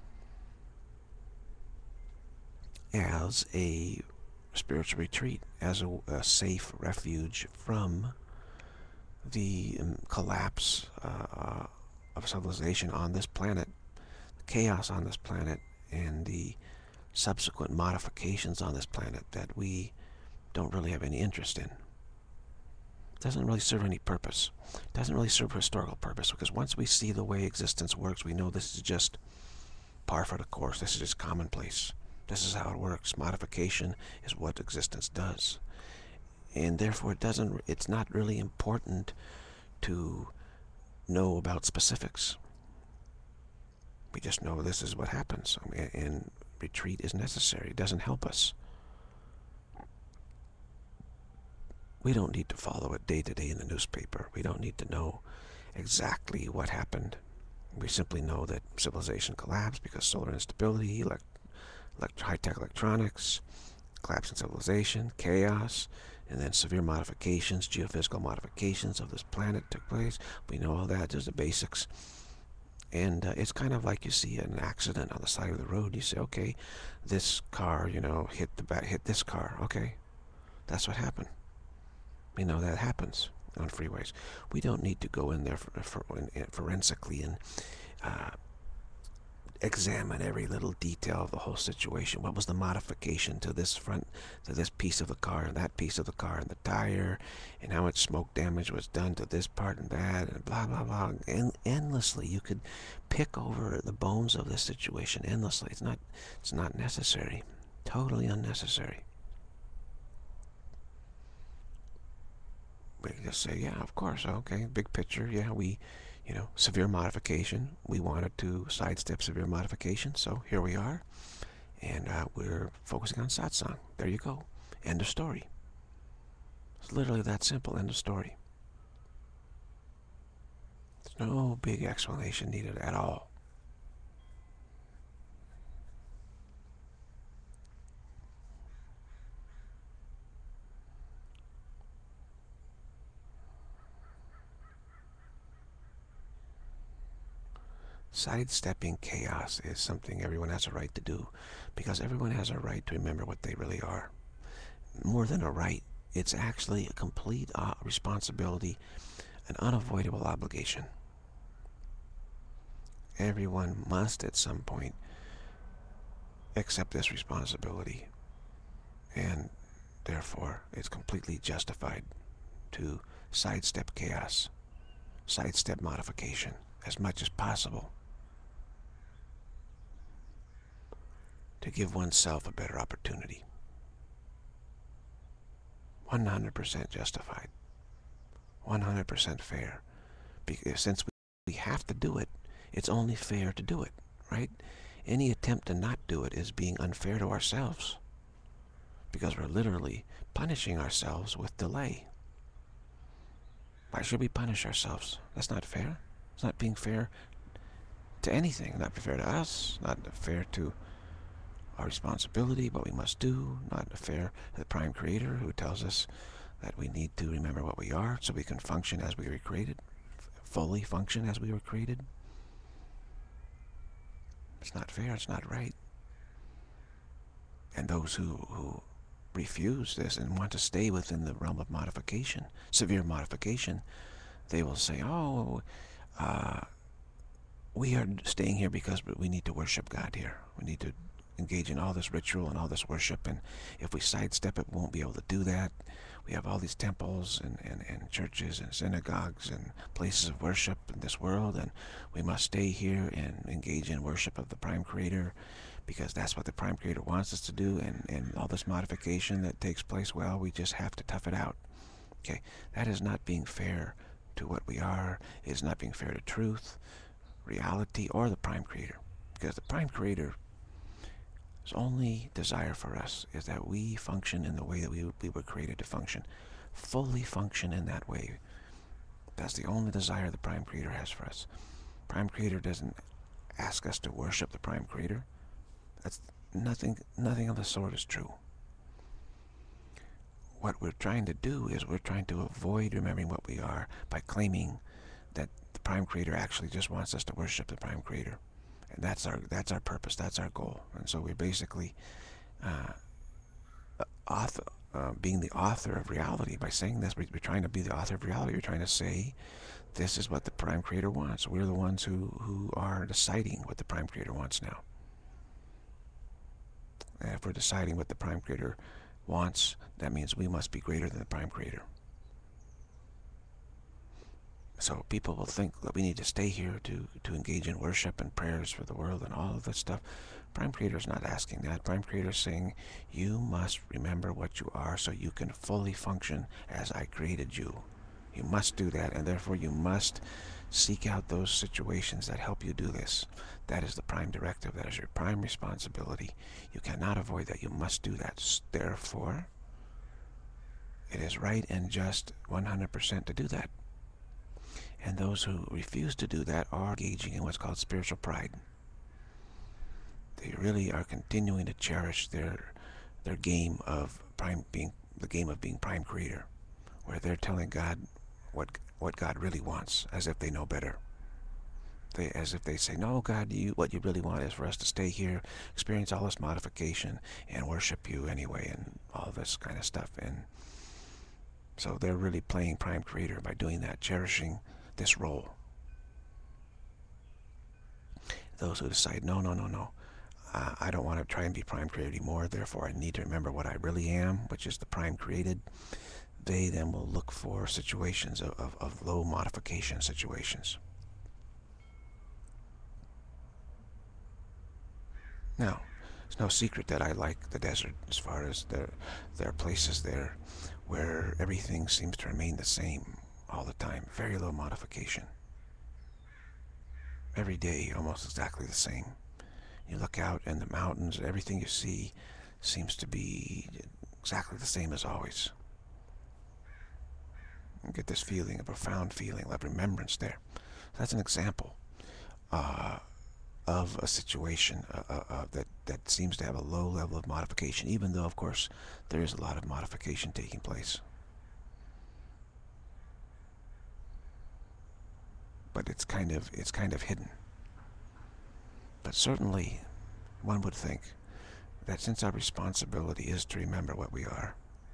S1: as a spiritual retreat, as a, a safe refuge from the um, collapse uh, of civilization on this planet, the chaos on this planet, and the subsequent modifications on this planet that we don't really have any interest in. It doesn't really serve any purpose. It doesn't really serve historical purpose, because once we see the way existence works, we know this is just par for the course. This is just commonplace. This is how it works. Modification is what existence does. And therefore it doesn't, it's not really important to know about specifics. We just know this is what happens. And retreat is necessary. It doesn't help us. We don't need to follow it day to day in the newspaper. We don't need to know exactly what happened. We simply know that civilization collapsed because solar instability, elect, elect, high-tech electronics, collapse in civilization, chaos, and then severe modifications, geophysical modifications of this planet took place. We know all that. There's the basics. And uh, it's kind of like you see an accident on the side of the road. You say, okay, this car, you know, hit the back, hit this car. Okay, that's what happened. We know that happens on freeways. We don't need to go in there for, for, in, in forensically and uh, examine every little detail of the whole situation. What was the modification to this front, to this piece of the car and that piece of the car and the tire, and how much smoke damage was done to this part and that, and blah, blah, blah. And endlessly, you could pick over the bones of this situation endlessly. It's not, it's not necessary. Totally unnecessary. We can just say, yeah, of course, okay, big picture, yeah, we, you know, severe modification. We wanted to sidestep severe modification, so here we are. And uh, we're focusing on satsang. There you go. End of story. It's literally that simple. End of story. There's no big explanation needed at all. Sidestepping chaos is something everyone has a right to do, because everyone has a right to remember what they really are. More than a right, it's actually a complete uh, responsibility, an unavoidable obligation. Everyone must at some point accept this responsibility, and therefore it's completely justified to sidestep chaos, sidestep modification as much as possible, to give oneself a better opportunity. one hundred percent justified, one hundred percent fair, because since we have to do it, it's only fair to do it, right? Any attempt to not do it is being unfair to ourselves, because we're literally punishing ourselves with delay. Why should we punish ourselves? That's not fair. It's not being fair to anything. Not fair to us, not fair to our responsibility, what we must do, not fair to the Prime Creator, who tells us that we need to remember what we are so we can function as we were created, fully function as we were created. It's not fair, it's not right. And those who, who refuse this and want to stay within the realm of modification, severe modification, they will say, oh, uh, we are staying here because we need to worship God here. We need to engage in all this ritual and all this worship, and if we sidestep it, we won't be able to do that. We have all these temples and, and, and churches and synagogues and places of worship in this world, and we must stay here and engage in worship of the Prime Creator, because that's what the Prime Creator wants us to do, and, and all this modification that takes place, well, we just have to tough it out. Okay, that is not being fair to what we are. It is not being fair to truth, reality, or the Prime Creator, because the Prime Creator, his only desire for us is that we function in the way that we, we were created to function. Fully function in that way. That's the only desire the Prime Creator has for us. Prime Creator doesn't ask us to worship the Prime Creator. That's nothing, nothing of the sort is true. What we're trying to do is we're trying to avoid remembering what we are by claiming that the Prime Creator actually just wants us to worship the Prime Creator. And that's our that's our purpose. That's our goal. And so we're basically uh, author, uh, being the author of reality. By saying this, we're trying to be the author of reality. We're trying to say, this is what the Prime Creator wants. We're the ones who, who are deciding what the Prime Creator wants now. And if we're deciding what the Prime Creator wants, that means we must be greater than the Prime Creator. So people will think that we need to stay here to, to engage in worship and prayers for the world and all of that stuff. Prime Creator is not asking that. Prime Creator is saying, you must remember what you are so you can fully function as I created you. You must do that, and therefore you must seek out those situations that help you do this. That is the prime directive. That is your prime responsibility. You cannot avoid that. You must do that. Therefore, it is right and just one hundred percent to do that. And those who refuse to do that are engaging in what's called spiritual pride. They really are continuing to cherish their their game of prime being the game of being prime creator, where they're telling God what what God really wants, as if they know better. They, as if they say, no, God, you, what you really want is for us to stay here, experience all this modification, and worship you anyway, and all this kind of stuff. And so they're really playing prime creator by doing that, cherishing this role. Those who decide, no, no, no, no, uh, I don't want to try and be prime creator anymore, therefore I need to remember what I really am, which is the prime created, they then will look for situations of, of, of low modification situations. Now, it's no secret that I like the desert, as far as there, there are places there where everything seems to remain the same all the time. Very low modification. Every day, almost exactly the same. You look out and the mountains, everything you see seems to be exactly the same as always. You get this feeling, a profound feeling of remembrance there. That's an example uh, of a situation uh, uh, that, that seems to have a low level of modification, even though, of course, there is a lot of modification taking place. But it's kind of, it's kind of hidden. But certainly, one would think that since our responsibility is to remember what we are,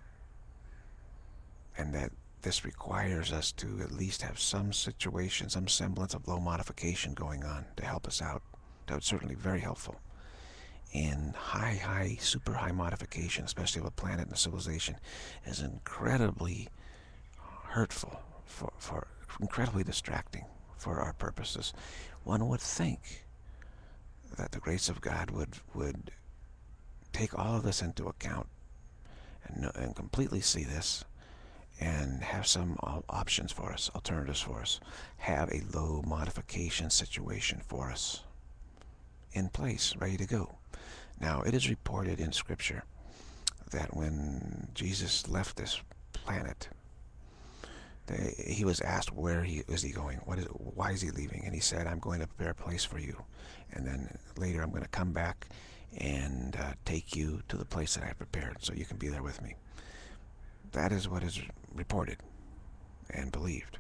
S1: and that this requires us to at least have some situation, some semblance of low modification going on to help us out, that would certainly be very helpful. And high, high, super high modification, especially of a planet and a civilization, is incredibly hurtful, for, for incredibly distracting for our purposes. One would think that the grace of God would would take all of this into account and, and completely see this and have some options for us, alternatives for us, have a low modification situation for us in place, ready to go. Now, it is reported in Scripture that when Jesus left this planet, they, he was asked where he is he going, what is, why is he leaving, and he said, I'm going to prepare a place for you, and then later I'm going to come back and uh, take you to the place that I prepared, so you can be there with me. That is what is reported and believed.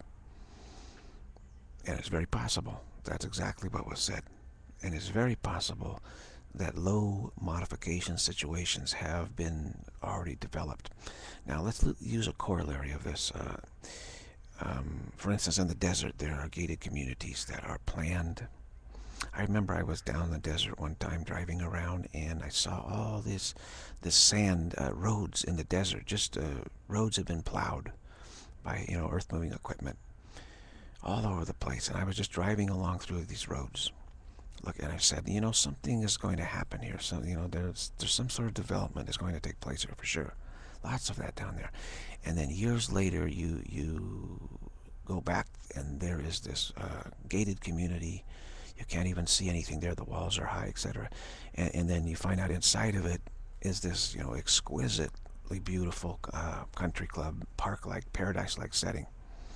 S1: And it's very possible that's exactly what was said. And it's very possible that low modification situations have been already developed. Now let's use a corollary of this. Uh, um, for instance, in the desert, there are gated communities that are planned. I remember I was down in the desert one time driving around, and I saw all this this sand uh, roads in the desert. Just uh, roads have been plowed by, you know, earth moving equipment all over the place. And I was just driving along through these roads. Look, and I said, you know, something is going to happen here. So, you know, there's there's some sort of development is going to take place here for sure. Lots of that down there. And then years later, you you go back, and there is this uh, gated community. You can't even see anything there. The walls are high, et cetera. And, and then you find out inside of it is this, you know, exquisitely beautiful uh, country club, park-like, paradise-like setting.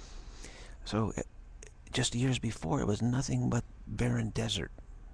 S1: So it, just years before, it was nothing but barren desert.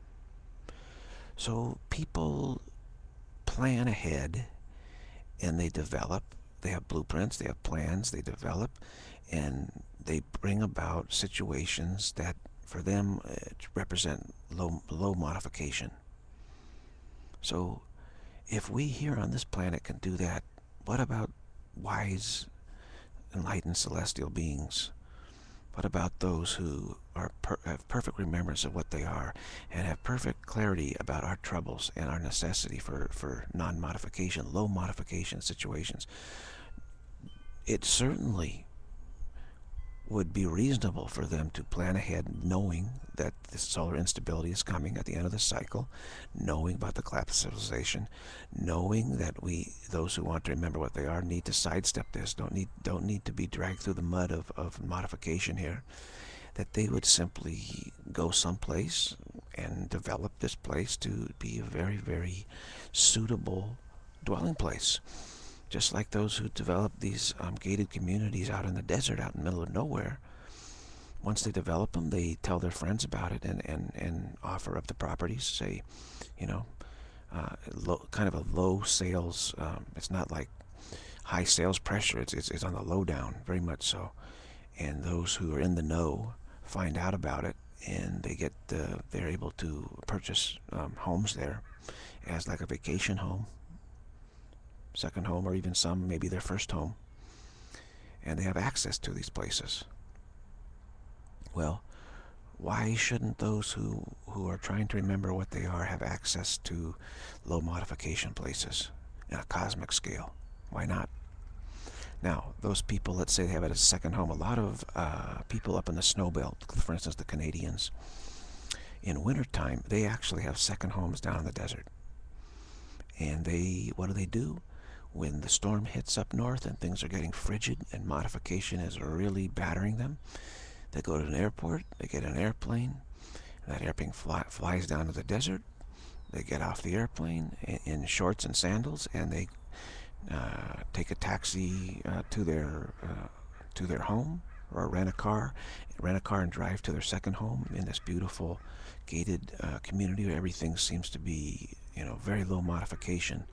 S1: So people plan ahead, and they develop. They have blueprints, they have plans, they develop, and they bring about situations that for them uh, represent low, low modification. So if we here on this planet can do that, what about wise, enlightened celestial beings? What about those who are per have perfect remembrance of what they are and have perfect clarity about our troubles and our necessity for, for non-modification, low modification situations? It certainly would be reasonable for them to plan ahead, knowing that the solar instability is coming at the end of the cycle, knowing about the collapse of civilization, knowing that we, those who want to remember what they are, need to sidestep this, don't need, don't need to be dragged through the mud of, of modification here, that they would simply go someplace and develop this place to be a very, very suitable dwelling place. Just like those who develop these um, gated communities out in the desert, out in the middle of nowhere, once they develop them, they tell their friends about it and, and, and offer up the properties, say, you know, uh, low, kind of a low sales, um, it's not like high sales pressure, it's, it's, it's on the low down, very much so. And those who are in the know find out about it, and they get, uh, they're able to purchase um, homes there as like a vacation home, second home, or even some, maybe their first home. And they have access to these places. Well, why shouldn't those who, who are trying to remember what they are have access to low modification places in a cosmic scale? Why not? Now, those people, let's say they have it as a second home. A lot of uh, people up in the snow belt, for instance, the Canadians, in wintertime, they actually have second homes down in the desert. And they, what do they do? When the storm hits up north and things are getting frigid and modification is really battering them, they go to an airport, they get an airplane, and that airplane fly, flies down to the desert. They get off the airplane in, in shorts and sandals, and they uh, take a taxi uh, to their uh, to their home, or rent a car, rent a car and drive to their second home in this beautiful gated uh, community where everything seems to be, you know, very low modification.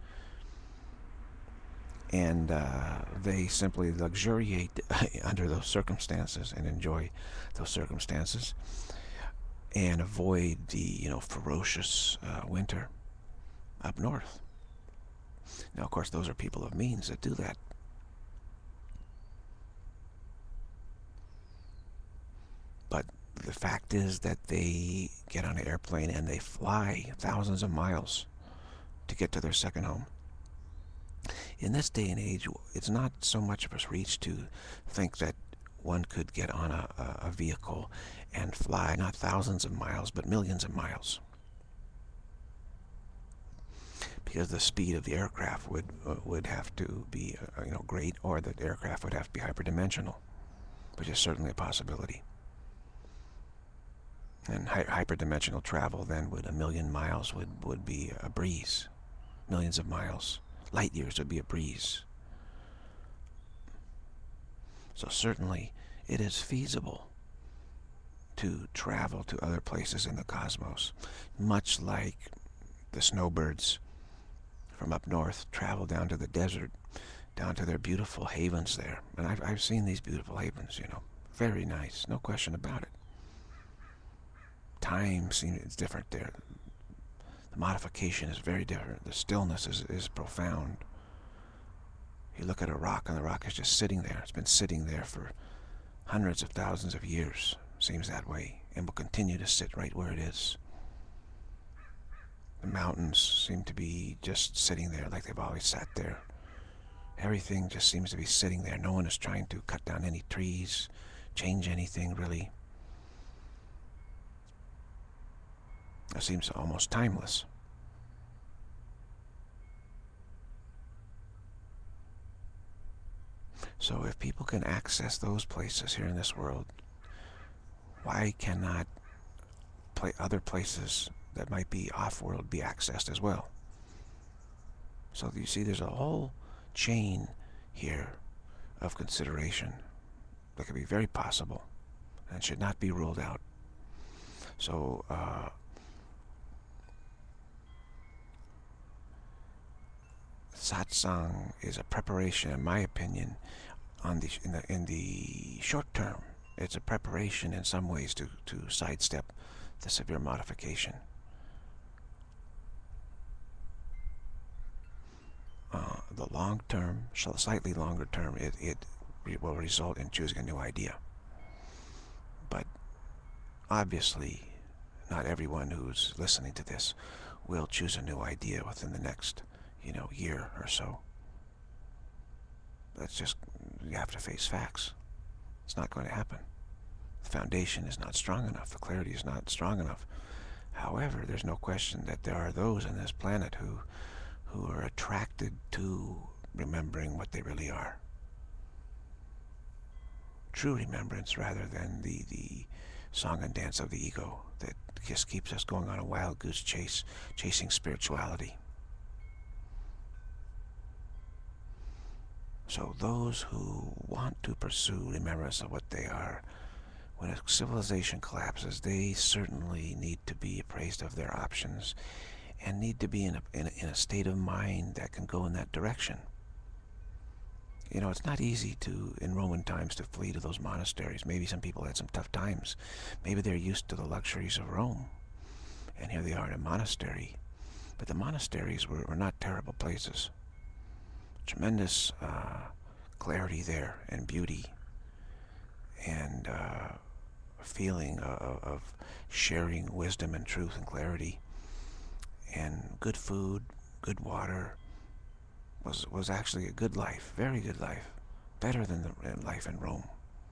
S1: And uh, they simply luxuriate under those circumstances and enjoy those circumstances and avoid the, you know, ferocious uh, winter up north. Now, of course, those are people of means that do that. But the fact is that they get on an airplane and they fly thousands of miles to get to their second home. In this day and age, it's not so much of a reach to think that one could get on a, a, a vehicle and fly not thousands of miles, but millions of miles. Because the speed of the aircraft would uh, would have to be uh, you know great, or the aircraft would have to be hyperdimensional, which is certainly a possibility. And hy hyperdimensional travel then would a million miles would would be a breeze, millions of miles. Light years would be a breeze. So certainly it is feasible to travel to other places in the cosmos, much like the snowbirds from up north travel down to the desert, down to their beautiful havens there. And I've, I've seen these beautiful havens, you know, very nice, no question about it. Time seems different there. The modification is very different. The stillness is, is profound. You look at a rock and the rock is just sitting there. It's been sitting there for hundreds of thousands of years. Seems that way. And will continue to sit right where it is. The mountains seem to be just sitting there like they've always sat there. Everything just seems to be sitting there. No one is trying to cut down any trees, change anything really. It seems almost timeless. So if people can access those places here in this world, why cannot play other places that might be off-world be accessed as well? So you see, there's a whole chain here of consideration that could be very possible and should not be ruled out. So uh, Satsang is a preparation, in my opinion, on the in the in the short term. It's a preparation in some ways to to sidestep the severe modification. Uh, the long term, slightly longer term, it it will result in choosing a new idea. But obviously, not everyone who's listening to this will choose a new idea within the next, you know, year or so. That's just, you have to face facts. It's not going to happen. The foundation is not strong enough. The clarity is not strong enough. However, there's no question that there are those on this planet who, who are attracted to remembering what they really are. True remembrance rather than the, the song and dance of the ego that just keeps us going on a wild goose chase, chasing spirituality. So those who want to pursue remembrance of what they are when a civilization collapses, they certainly need to be appraised of their options and need to be in a, in a, in a state of mind that can go in that direction. You know, it's not easy to, in Roman times, to flee to those monasteries. Maybe some people had some tough times. Maybe they're used to the luxuries of Rome, and here they are in a monastery. But the monasteries were, were not terrible places. Tremendous uh, clarity there, and beauty, and uh, a feeling of, of sharing wisdom and truth and clarity, and good food, good water, was was actually a good life, very good life, better than the life in Rome.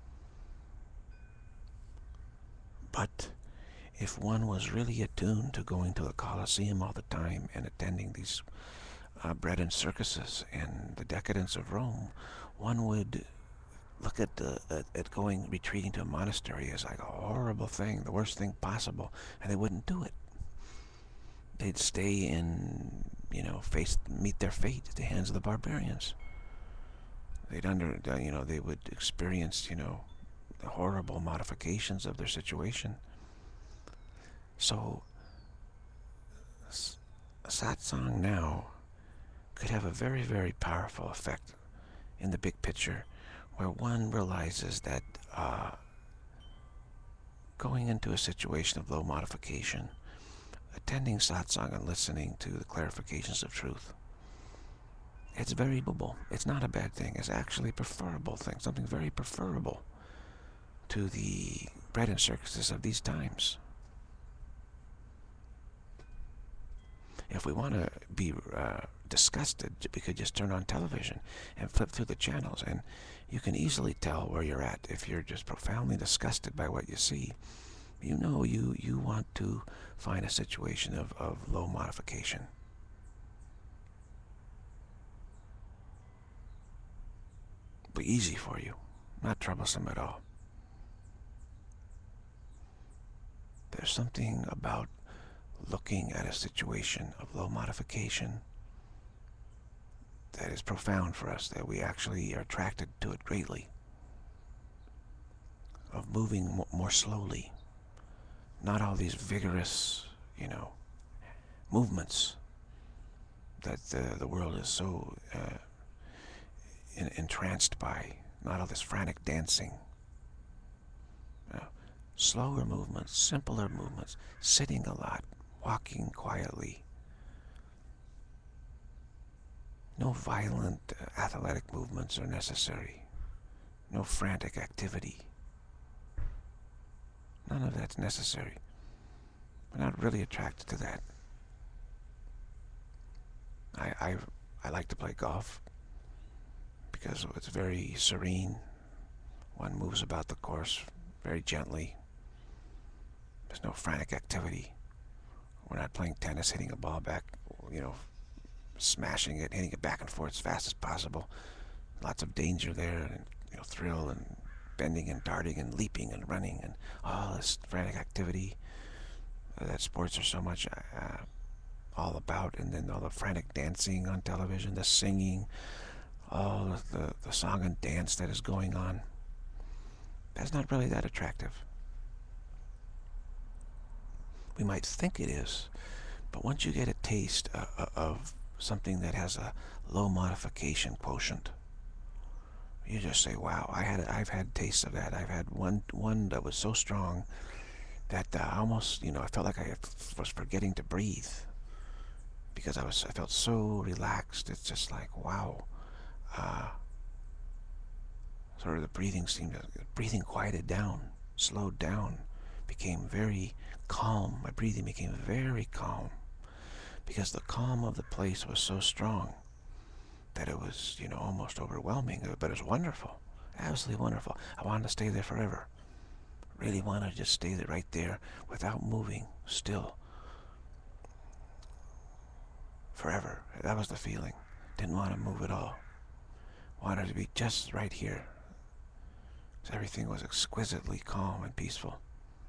S1: But if one was really attuned to going to the Colosseum all the time and attending these uh, bread and circuses and the decadence of Rome, one would look at, the, at, at going, retreating to a monastery as like a horrible thing, the worst thing possible, and they wouldn't do it. They'd stay in, you know, face, meet their fate at the hands of the barbarians. They'd under, you know, they would experience, you know, the horrible modifications of their situation. So, satsang now could have a very, very powerful effect in the big picture, where one realizes that uh, going into a situation of low modification, attending satsang and listening to the clarifications of truth, it's very doable. It's not a bad thing. It's actually a preferable thing, something very preferable to the bread and circuses of these times. If we want to be uh, disgusted, we could just turn on television and flip through the channels, and you can easily tell where you're at. If you're just profoundly disgusted by what you see, you know you, you want to find a situation of, of low modification. Be easy for you, not troublesome at all. There's something about looking at a situation of low modification that is profound for us, that we actually are attracted to it greatly, of moving more slowly, not all these vigorous, you know, movements that the, the world is so uh, en entranced by, not all this frantic dancing. You know, slower movements, simpler movements, sitting a lot, walking quietly. No violent uh, athletic movements are necessary. No frantic activity. None of that's necessary. We're not really attracted to that. I, I, I like to play golf because it's very serene. One moves about the course very gently. There's no frantic activity. We're not playing tennis, hitting a ball back, you know, smashing it, hitting it back and forth as fast as possible. Lots of danger there, and you know, thrill and bending and darting and leaping and running and all this frantic activity uh, that sports are so much uh, all about. And then all the frantic dancing on television, the singing, all of the, the song and dance that is going on. That's not really that attractive. We might think it is, but once you get a taste uh, of something that has a low modification quotient, you just say, "Wow! I had I've had tastes of that. I've had one one that was so strong that uh, almost, you know, I felt like I was forgetting to breathe because I was I felt so relaxed. It's just like, wow." Uh, sort of the breathing seemed to, breathing quieted down, slowed down, became very calm. My breathing became very calm because the calm of the place was so strong that it was, you know, almost overwhelming. But it was wonderful, absolutely wonderful. I wanted to stay there forever. Really wanted to just stay there, right there, without moving, still, forever. That was the feeling. Didn't want to move at all. Wanted to be just right here. So everything was exquisitely calm and peaceful.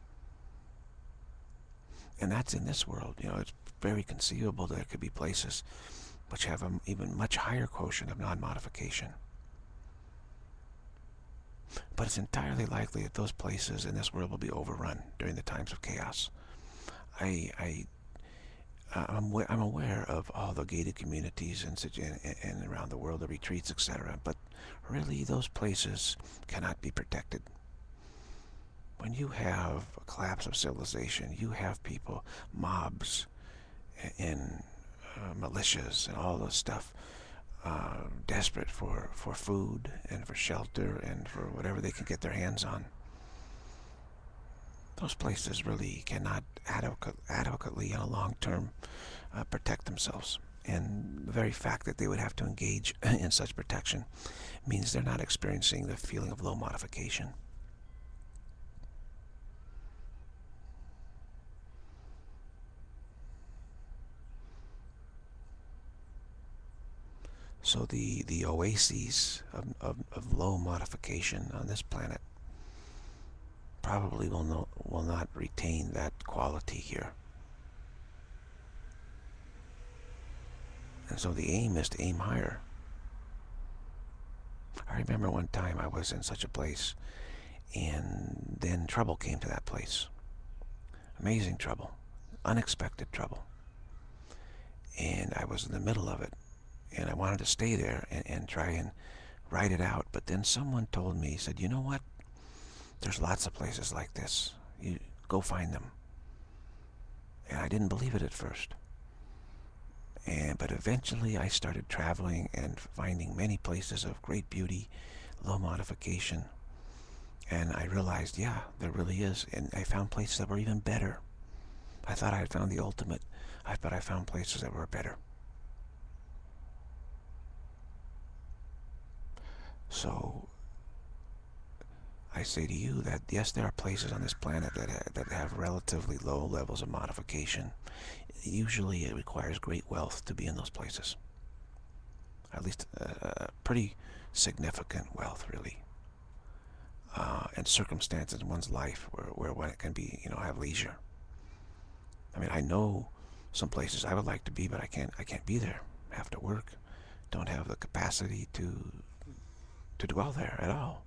S1: And that's in this world. You know, it's very conceivable that there could be places which have an even much higher quotient of non-modification. But it's entirely likely that those places in this world will be overrun during the times of chaos. I, I, uh, I'm, I'm aware of all the gated communities and, and, and around the world, the retreats, et cetera. But really, those places cannot be protected. When you have a collapse of civilization, you have people, mobs, and uh, militias, and all this stuff, uh, desperate for, for food and for shelter and for whatever they can get their hands on. Those places really cannot adequate, adequately in a long term uh, protect themselves. And the very fact that they would have to engage in such protection means they're not experiencing the feeling of low modification. So the, the oases of, of, of low modification on this planet probably will, no, will not retain that quality here. And so the aim is to aim higher. I remember one time I was in such a place, and then trouble came to that place. Amazing trouble. Unexpected trouble. And I was in the middle of it, and I wanted to stay there and, and try and ride it out. But then someone told me, he said, you know what? There's lots of places like this. You go find them. And I didn't believe it at first. And but eventually I started traveling and finding many places of great beauty, low modification. And I realized, yeah, there really is. And I found places that were even better. I thought I had found the ultimate, but I found places that were better. So I say to you that yes, there are places on this planet that ha that have relatively low levels of modification. Usually it requires great wealth to be in those places. At least uh, pretty significant wealth, really. Uh, and circumstances in one's life where, where one can be, you know, have leisure. I mean, I know some places I would like to be, but I can't, I can't be there. I have to work. Don't have the capacity to, to dwell there at all.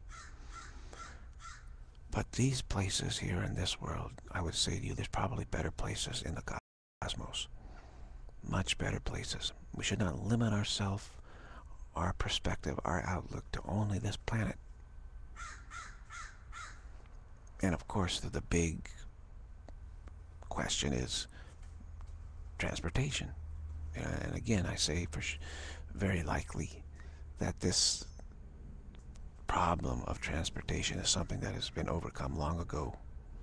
S1: But these places here in this world, I would say to you, there's probably better places in the cosmos. Much better places. We should not limit ourselves, our perspective, our outlook to only this planet. And of course, the, the big question is transportation. And again, I say for very likely that this problem of transportation is something that has been overcome long ago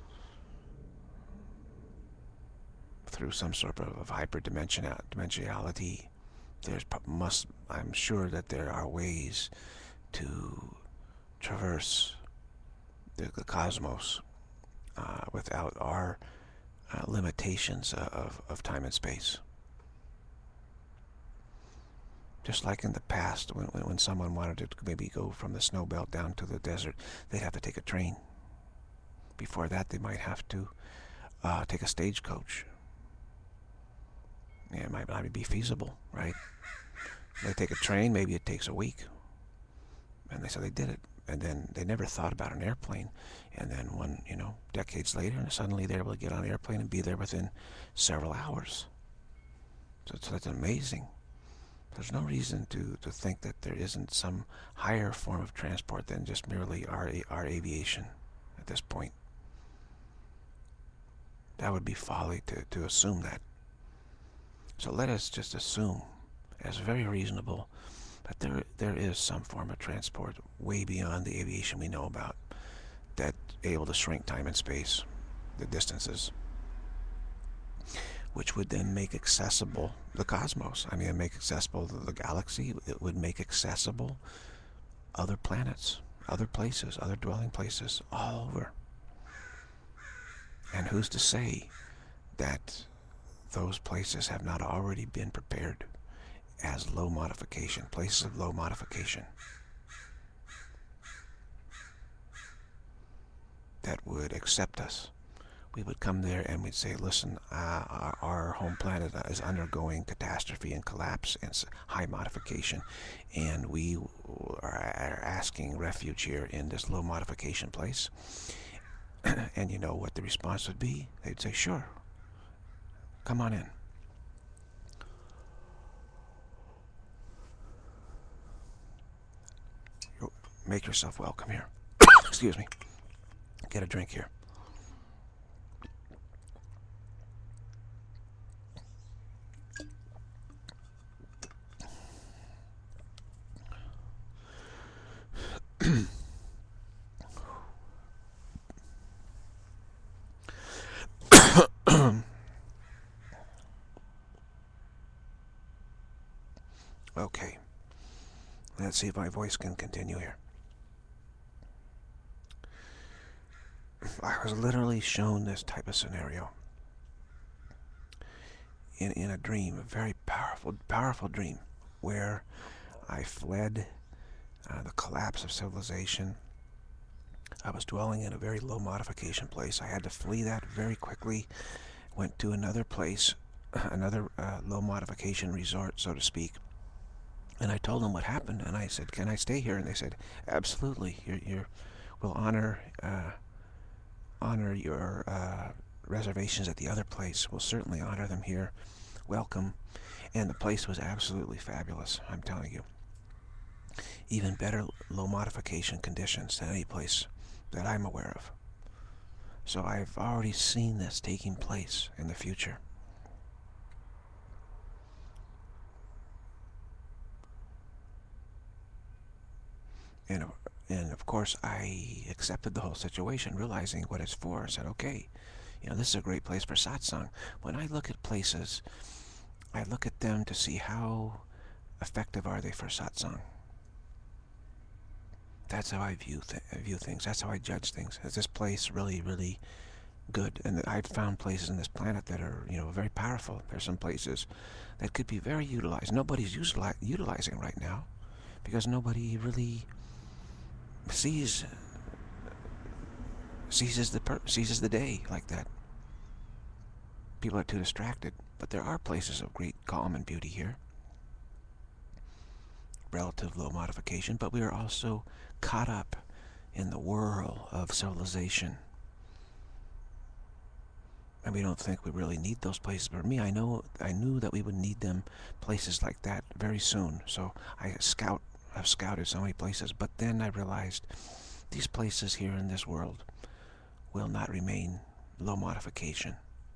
S1: through some sort of, of hyperdimensionality. There's must I'm sure that there are ways to traverse the, the cosmos uh, without our uh, limitations of, of time and space. Just like in the past, when, when someone wanted to maybe go from the snow belt down to the desert, they'd have to take a train. Before that, they might have to uh, take a stagecoach. Yeah, it might not be feasible, right? They take a train, maybe it takes a week. And they said they did it. And then they never thought about an airplane. And then one, you know, decades later, suddenly they're able to get on an airplane and be there within several hours. So, so that's amazing. There's no reason to, to think that there isn't some higher form of transport than just merely our, our aviation at this point. That would be folly to, to assume that. So let us just assume, as very reasonable, that there, there is some form of transport way beyond the aviation we know about, that able to shrink time and space, the distances, which would then make accessible the cosmos. I mean, make accessible the galaxy. It would make accessible other planets, other places, other dwelling places all over. And who's to say that those places have not already been prepared as low modification, places of low modification, that would accept us we would come there and we'd say, listen, uh, our, our home planet is undergoing catastrophe and collapse and high modification, and we are, are asking refuge here in this low modification place. And you know what the response would be? They'd say, sure, come on in. Make yourself welcome here. Excuse me. Get a drink here. Okay. Let's see if my voice can continue here. I was literally shown this type of scenario in, in a dream, a very powerful, powerful dream, where I fled uh, the collapse of civilization. I was dwelling in a very low modification place. I had to flee that very quickly, went to another place, another uh, low modification resort, so to speak. And I told them what happened, and I said, can I stay here? And they said, absolutely. You're, you're, we'll honor, uh, honor your uh, reservations at the other place. We'll certainly honor them here. Welcome. And the place was absolutely fabulous, I'm telling you. Even better low modification conditions than any place that I'm aware of. So I've already seen this taking place in the future. And, and of course, I accepted the whole situation, realizing what it's for. I said, okay, you know, this is a great place for satsang. When I look at places, I look at them to see how effective are they for satsang. That's how I view, th view things. That's how I judge things. Is this place really, really good? And I've found places in this planet that are, you know, very powerful. There's some places that could be very utilized. Nobody's utili utilizing right now because nobody really sees seizes the per seizes the day like that. People are too distracted, but there are places of great calm and beauty here. Relative low modification, but we are also caught up in the whirl of civilization. And we don't think we really need those places. For me, I know I knew that we would need them, places like that, very soon. So I scout I've scouted so many places, but then I realized these places here in this world will not remain low modification.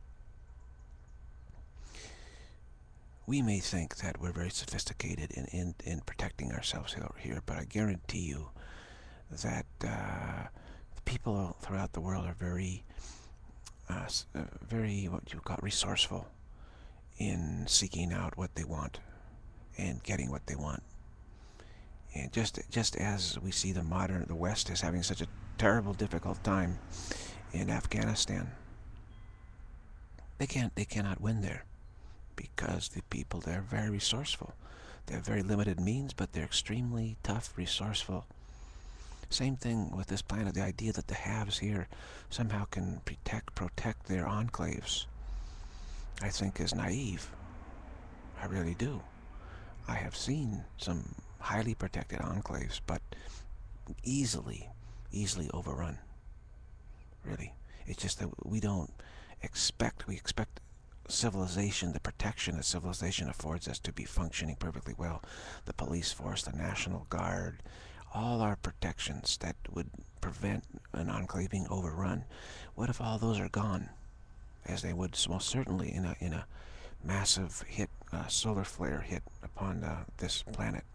S1: We may think that we're very sophisticated in, in, in protecting ourselves here, but I guarantee you that uh, people throughout the world are very, uh, very, what you call resourceful in seeking out what they want and getting what they want. And just just as we see the modern, the West is having such a terrible, difficult time in Afghanistan, they can't, they cannot win there because the people there are very resourceful. They have very limited means, but they're extremely tough, resourceful. Same thing with this planet. The idea that the haves here somehow can protect protect their enclaves, I think, is naive. I really do. I have seen some highly protected enclaves, but easily, easily overrun. Really. It's just that we don't expect, we expect civilization, the protection that civilization affords us to be functioning perfectly well. The police force, the National Guard, all our protections that would prevent an enclave being overrun. What if all those are gone? As they would most certainly in a, in a massive hit, uh, solar flare hit upon uh, this planet.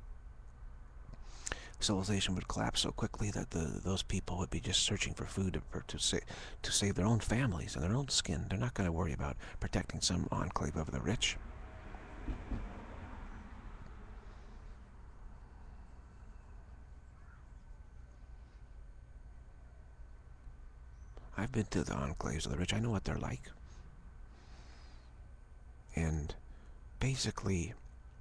S1: Civilization would collapse so quickly that the, those people would be just searching for food to, for, to, sa to save their own families and their own skin. They're not going to worry about protecting some enclave of the rich. I've been to the enclaves of the rich. I know what they're like. And basically,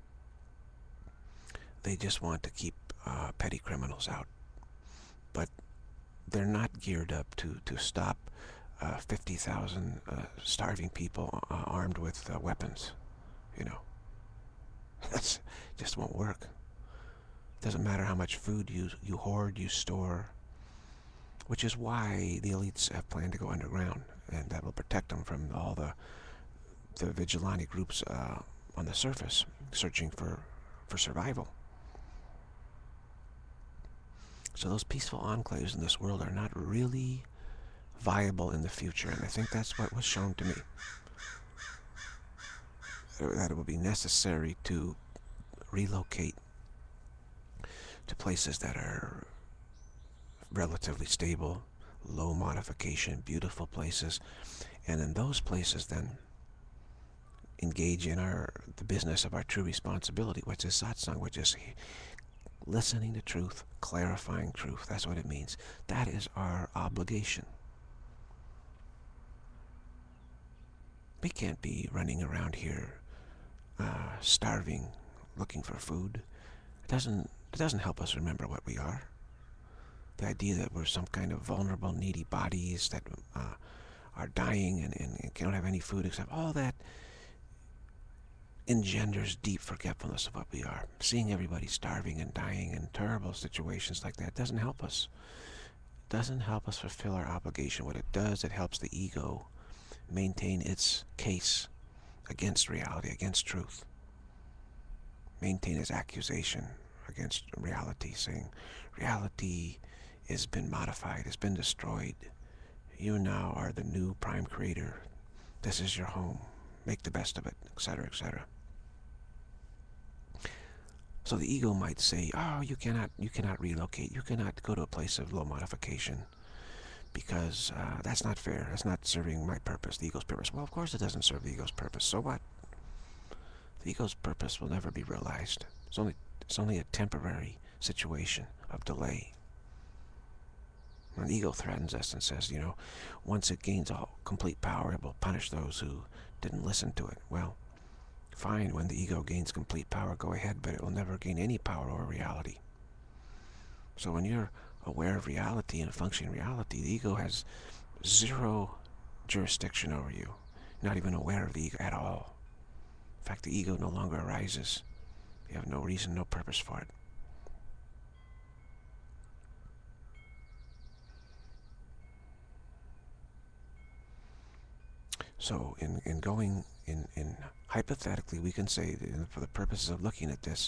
S1: they just want to keep uh, petty criminals out. But they're not geared up to, to stop uh, fifty thousand uh, starving people uh, armed with uh, weapons. You know, that's just won't work. Doesn't matter how much food you you hoard, you store, which is why the elites have planned to go underground, and that will protect them from all the the vigilante groups uh, on the surface searching for for survival. So those peaceful enclaves in this world are not really viable in the future, and I think that's what was shown to me. That it will be necessary to relocate to places that are relatively stable, low modification, beautiful places, and in those places then engage in our the business of our true responsibility, which is satsang, which is listening to truth, clarifying truth. That's what it means. That is our obligation. We can't be running around here uh, starving, looking for food. It doesn't, it doesn't help us remember what we are. The idea that we're some kind of vulnerable, needy bodies that uh, are dying and, and, and don't have any food except all that engenders deep forgetfulness of what we are. Seeing everybody starving and dying in terrible situations like that doesn't help us. It doesn't help us fulfill our obligation. What it does, it helps the ego maintain its case against reality, against truth. Maintain its accusation against reality, saying reality has been modified, has been destroyed. You now are the new prime creator. This is your home. Make the best of it, et cetera, et cetera. So the ego might say, oh, you cannot, you cannot relocate. You cannot go to a place of low modification because uh, that's not fair. That's not serving my purpose, the ego's purpose. Well, of course it doesn't serve the ego's purpose. So what? The ego's purpose will never be realized. It's only, it's only a temporary situation of delay. And the ego threatens us and says, you know, once it gains all complete power, it will punish those who didn't listen to it. Well, fine, when the ego gains complete power, go ahead, but it will never gain any power over reality. So when you're aware of reality and functioning reality, the ego has zero jurisdiction over you. You're not even aware of the ego at all. In fact, the ego no longer arises. You have no reason, no purpose for it. So in, in going, in, in hypothetically, we can say that in, for the purposes of looking at this,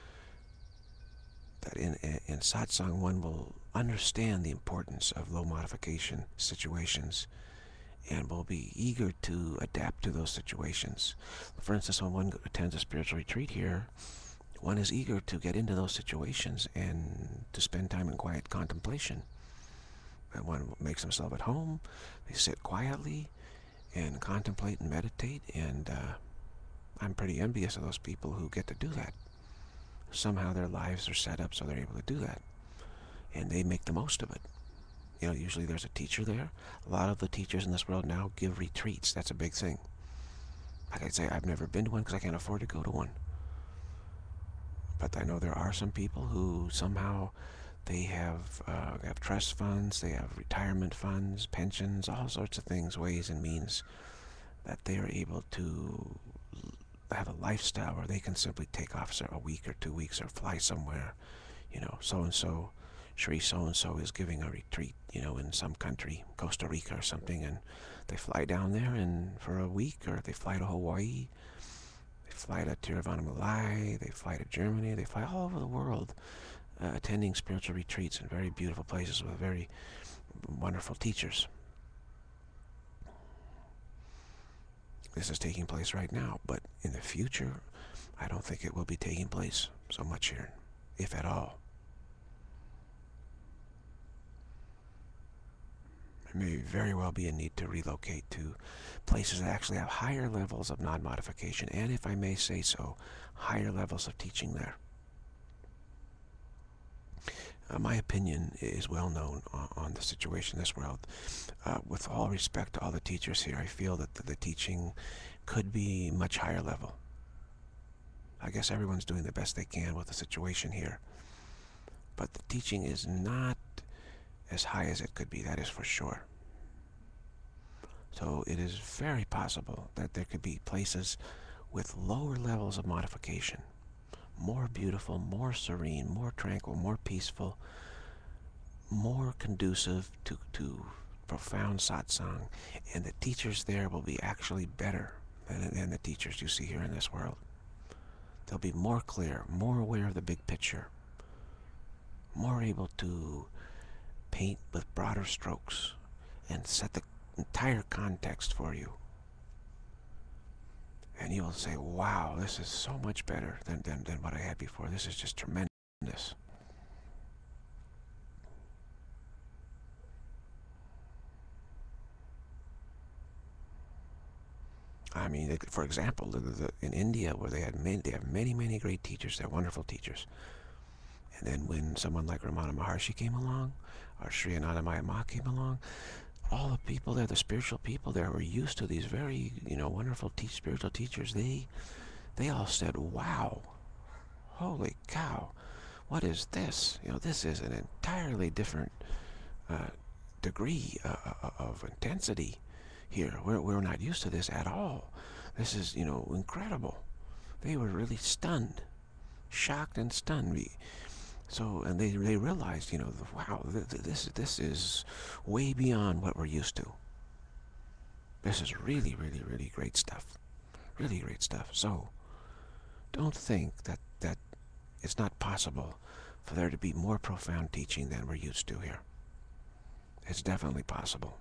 S1: that in, in, in satsang one will understand the importance of low modification situations and will be eager to adapt to those situations. For instance, when one attends a spiritual retreat here, one is eager to get into those situations and to spend time in quiet contemplation. And one makes himself at home, they sit quietly and contemplate and meditate, and uh, I'm pretty envious of those people who get to do that. Somehow their lives are set up so they're able to do that, and they make the most of it. You know, usually there's a teacher there. A lot of the teachers in this world now give retreats. That's a big thing. Like I say, I've never been to one because I can't afford to go to one. But I know there are some people who somehow they have uh, have trust funds, they have retirement funds, pensions, all sorts of things, ways and means that they are able to have a lifestyle where they can simply take off a week or two weeks or fly somewhere. You know, so-and-so, Shri so-and-so is giving a retreat, you know, in some country, Costa Rica or something, and they fly down there and for a week, or they fly to Hawaii, they fly to Tiruvannamalai, they fly to Germany, they fly all over the world, uh, attending spiritual retreats in very beautiful places with very wonderful teachers. This is taking place right now, but in the future, I don't think it will be taking place so much here, if at all. There may very well be a need to relocate to places that actually have higher levels of non-modification, and if I may say so, higher levels of teaching there. Uh, my opinion is well known on, on the situation in this world. Uh, with all respect to all the teachers here, I feel that the, the teaching could be much higher level. I guess everyone's doing the best they can with the situation here. But the teaching is not as high as it could be, that is for sure. So it is very possible that there could be places with lower levels of modification, more beautiful, more serene, more tranquil, more peaceful, more conducive to, to profound satsang, and the teachers there will be actually better than, than the teachers you see here in this world. They'll be more clear, more aware of the big picture, more able to paint with broader strokes and set the entire context for you. And you will say, wow, this is so much better than, than, than what I had before. This is just tremendous. I mean, for example, the, the, in India, where they had many, they have many, many great teachers. They're wonderful teachers. And then when someone like Ramana Maharshi came along, or Sri Anandamaya Ma came along, all the people there, the spiritual people there, were used to these very, you know, wonderful te spiritual teachers. They, they all said, "Wow, holy cow, what is this? You know, this is an entirely different uh, degree uh, of intensity here. We're we're not used to this at all. This is, you know, incredible." They were really stunned, shocked and stunned. We, So, and they, they realized, you know, wow, this, this is way beyond what we're used to. This is really, really, really great stuff. Really great stuff. So, don't think that, that it's not possible for there to be more profound teaching than we're used to here. It's definitely possible.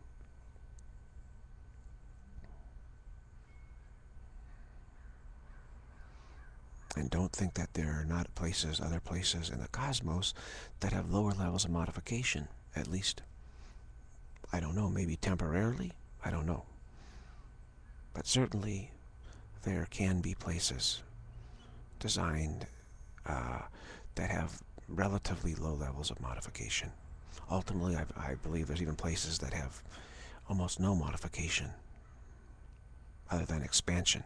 S1: And don't think that there are not places, other places in the cosmos that have lower levels of modification, at least. I don't know, maybe temporarily? I don't know. But certainly there can be places designed uh, that have relatively low levels of modification. Ultimately, I, I believe there's even places that have almost no modification other than expansion,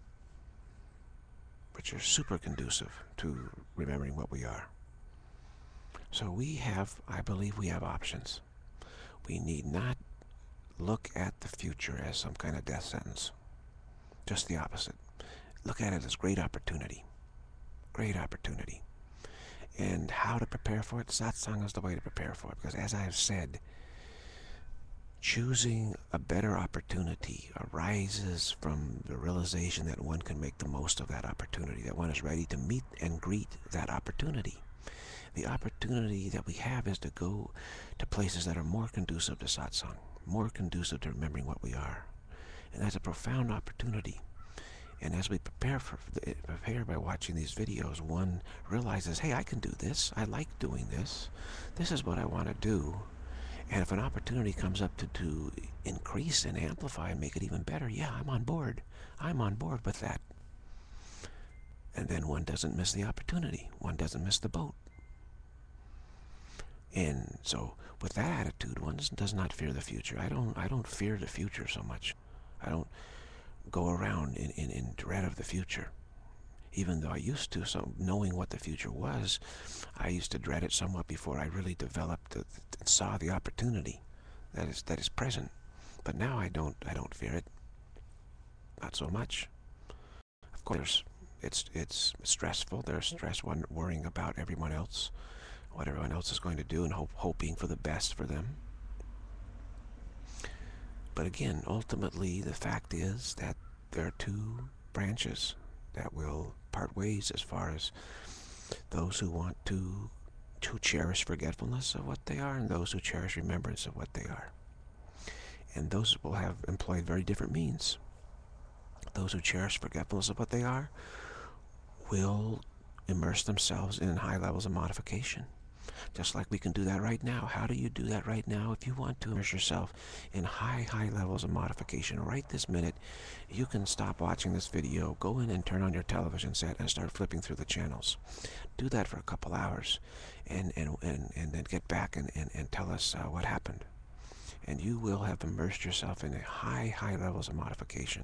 S1: which are super conducive to remembering what we are. So we have, I believe we have options. We need not look at the future as some kind of death sentence. Just the opposite. Look at it as great opportunity. Great opportunity. And how to prepare for it? Satsang is the way to prepare for it. Because as I have said, choosing a better opportunity arises from the realization that one can make the most of that opportunity, that one is ready to meet and greet that opportunity. The opportunity that we have is to go to places that are more conducive to satsang, more conducive to remembering what we are. And that's a profound opportunity. And as we prepare for prepare by watching these videos, one realizes, hey, I can do this. I like doing this. This is what I want to do. And if an opportunity comes up to, to increase and amplify and make it even better, yeah, I'm on board. I'm on board with that. And then one doesn't miss the opportunity. One doesn't miss the boat. And so with that attitude, one does not fear the future. I don't, I don't fear the future so much. I don't go around in, in, in dread of the future. Even though I used to, so knowing what the future was, I used to dread it somewhat before I really developed the, and saw the opportunity that is that is present. But now I don't I don't fear it. Not so much. Of course, it's it's stressful. There's stress one worrying about everyone else, what everyone else is going to do, and hope, hoping for the best for them. But again, ultimately, the fact is that there are two branches that will part ways as far as those who want to to cherish forgetfulness of what they are and those who cherish remembrance of what they are. And those will have employed very different means. Those who cherish forgetfulness of what they are will immerse themselves in high levels of modification. Just like we can do that right now. How do you do that right now? If you want to immerse yourself in high, high levels of modification right this minute, you can stop watching this video, go in and turn on your television set and start flipping through the channels. Do that for a couple hours and, and, and, and then get back and, and, and tell us uh, what happened. And you will have immersed yourself in high, high levels of modification.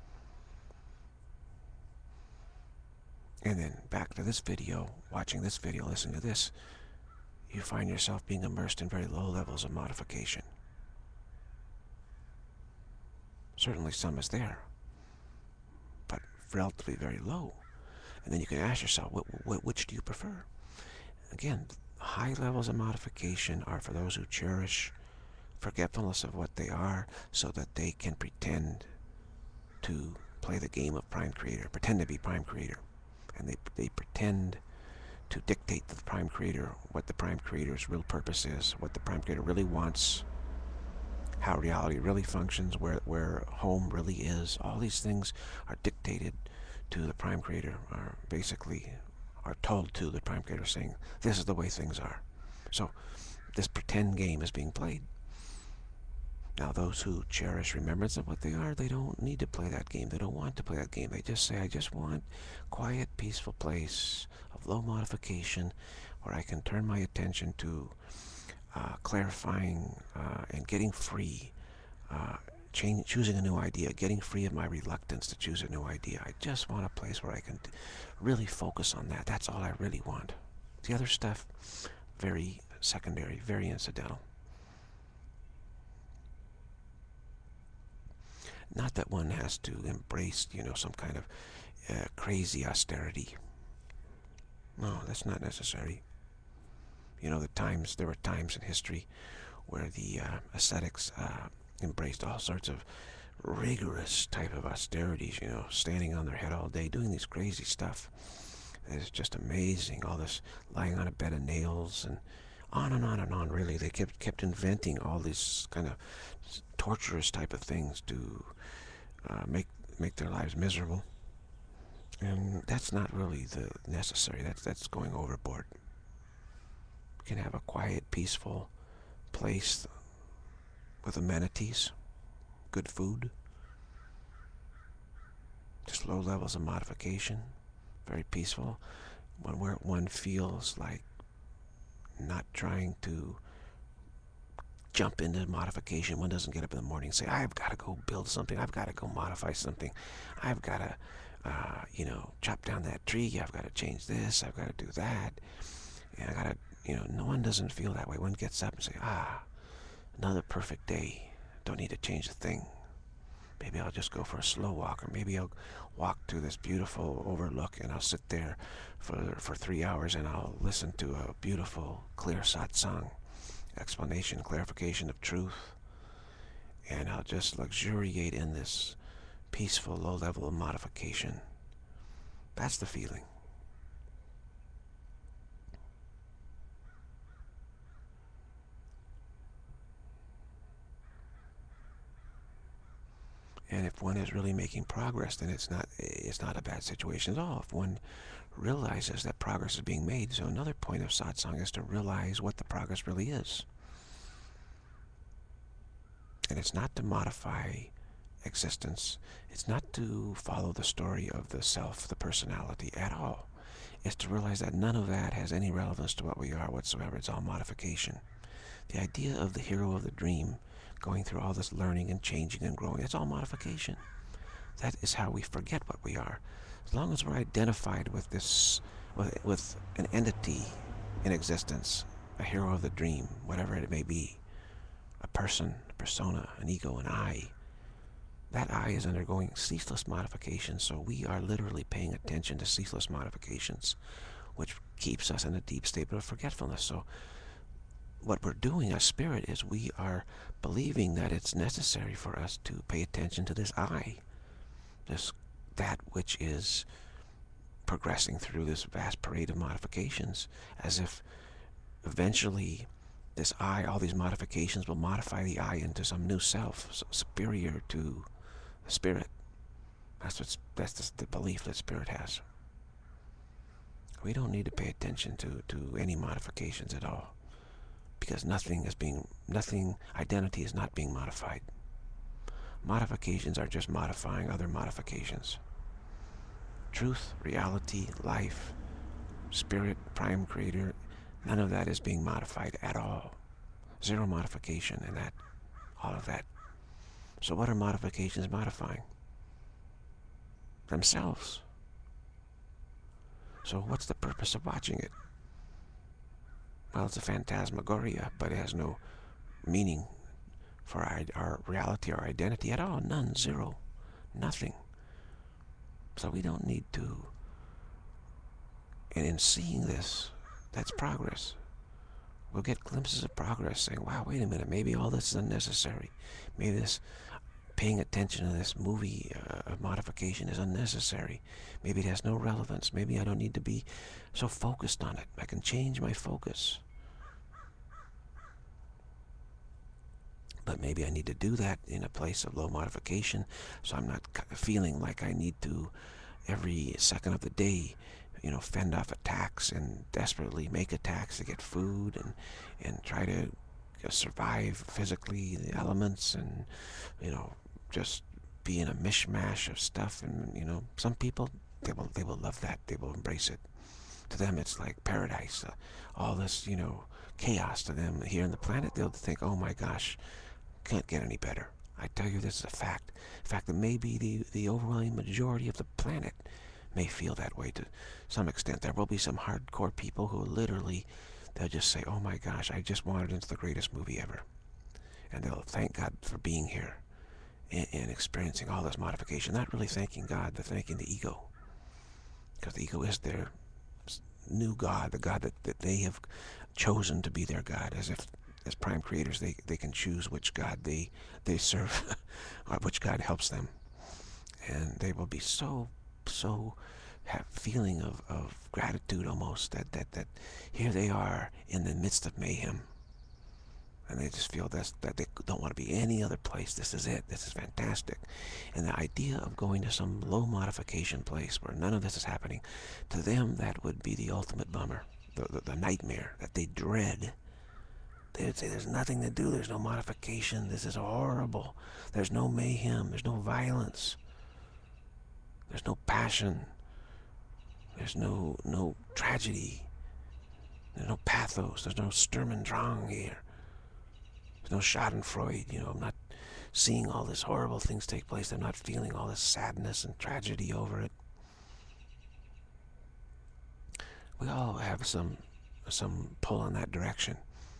S1: And then back to this video, watching this video, listening to this, you find yourself being immersed in very low levels of modification. Certainly some is there, but relatively very low. And then you can ask yourself, wh wh which do you prefer? Again, high levels of modification are for those who cherish forgetfulness of what they are so that they can pretend to play the game of Prime Creator, pretend to be Prime Creator. And they, they pretend to dictate to the Prime Creator what the Prime Creator's real purpose is, what the Prime Creator really wants, how reality really functions, where, where home really is. All these things are dictated to the Prime Creator, are basically are told to the Prime Creator, saying, this is the way things are. So this pretend game is being played. Now those who cherish remembrance of what they are, they don't need to play that game. They don't want to play that game. They just say, I just want quiet, peaceful place of low modification where I can turn my attention to uh, clarifying uh, and getting free, uh, change, choosing a new idea, getting free of my reluctance to choose a new idea. I just want a place where I can really focus on that. That's all I really want. The other stuff, very secondary, very incidental. Not that one has to embrace, you know, some kind of uh, crazy austerity. No, that's not necessary. You know, the times, there were times in history where the uh, ascetics uh, embraced all sorts of rigorous type of austerities, you know, standing on their head all day, doing these crazy stuff. It's just amazing, all this lying on a bed of nails and on and on and on, really. They kept, kept inventing all these kind of torturous type of things to uh, make make their lives miserable, and that's not really the necessary. That's that's going overboard. We can have a quiet, peaceful place with amenities, good food, just low levels of modification, very peaceful, one where one feels like not trying to jump into modification. One doesn't get up in the morning and say, I've got to go build something, I've got to go modify something, I've got to, uh, you know, chop down that tree, I've got to change this, I've got to do that, and I got to, you know, no one doesn't feel that way. One gets up and say, ah, another perfect day, don't need to change a thing. Maybe I'll just go for a slow walk, or maybe I'll walk to this beautiful overlook and I'll sit there for, for three hours and I'll listen to a beautiful, clear satsang, explanation, clarification of truth, and I'll just luxuriate in this peaceful, low level of modification. That's the feeling. And if one is really making progress, then it's not it's not a bad situation at all. If one realizes that progress is being made. So another point of satsang is to realize what the progress really is. And it's not to modify existence. It's not to follow the story of the self, the personality at all. It's to realize that none of that has any relevance to what we are whatsoever. It's all modification. The idea of the hero of the dream going through all this learning and changing and growing, it's all modification. That is how we forget what we are. As long as we're identified with this, with, with an entity in existence, a hero of the dream, whatever it may be, a person, a persona, an ego, an I, that I is undergoing ceaseless modifications, so we are literally paying attention to ceaseless modifications, which keeps us in a deep state of forgetfulness. So what we're doing as spirit is we are believing that it's necessary for us to pay attention to this I, this that which is progressing through this vast parade of modifications, as if eventually this I, all these modifications will modify the I into some new self, so superior to the spirit. That's what's that's the, the belief that spirit has. We don't need to pay attention to to any modifications at all, because nothing is being nothing identity is not being modified. Modifications are just modifying other modifications. Truth, reality, life, spirit, prime creator, none of that is being modified at all. Zero modification in that, all of that. So what are modifications modifying? Themselves. So what's the purpose of watching it? Well, it's a phantasmagoria, but it has no meaning for our, our reality, our identity at all. None, zero, nothing. So we don't need to. And in seeing this, that's progress. We'll get glimpses of progress saying, wow, wait a minute, maybe all this is unnecessary. Maybe this paying attention to this movie uh, of modification is unnecessary. Maybe it has no relevance. Maybe I don't need to be so focused on it. I can change my focus. But maybe I need to do that in a place of low modification, so I'm not feeling like I need to, every second of the day, you know, fend off attacks and desperately make attacks to get food and, and try to survive physically the elements and, you know, just be in a mishmash of stuff. And, you know, some people, they will, they will love that. They will embrace it. To them, it's like paradise. Uh, all this, you know, chaos to them here on the planet, they'll think, oh my gosh, can't get any better. I tell you, this is a fact. In fact, that maybe the, the overwhelming majority of the planet may feel that way to some extent. There will be some hardcore people who literally, they'll just say, oh my gosh, I just wandered into the greatest movie ever. And they'll thank God for being here and, and experiencing all this modification. Not really thanking God, they're thanking the ego. Because the ego is their new God, the God that, that they have chosen to be their God, as if as prime creators they, they can choose which God they, they serve, or which God helps them. And they will be so, so have feeling of, of gratitude almost that, that, that here they are in the midst of mayhem. And they just feel that's, that they don't want to be any other place. This is it. This is fantastic. And the idea of going to some low modification place where none of this is happening, to them that would be the ultimate bummer, the, the, the nightmare that they dread. They would say, there's nothing to do. There's no modification. This is horrible. There's no mayhem. There's no violence. There's no passion. There's no no tragedy. There's no pathos. There's no Sturm und Drang here. There's no Schadenfreude. You know, I'm not seeing all these horrible things take place. I'm not feeling all this sadness and tragedy over it. We all have some some pull in that direction.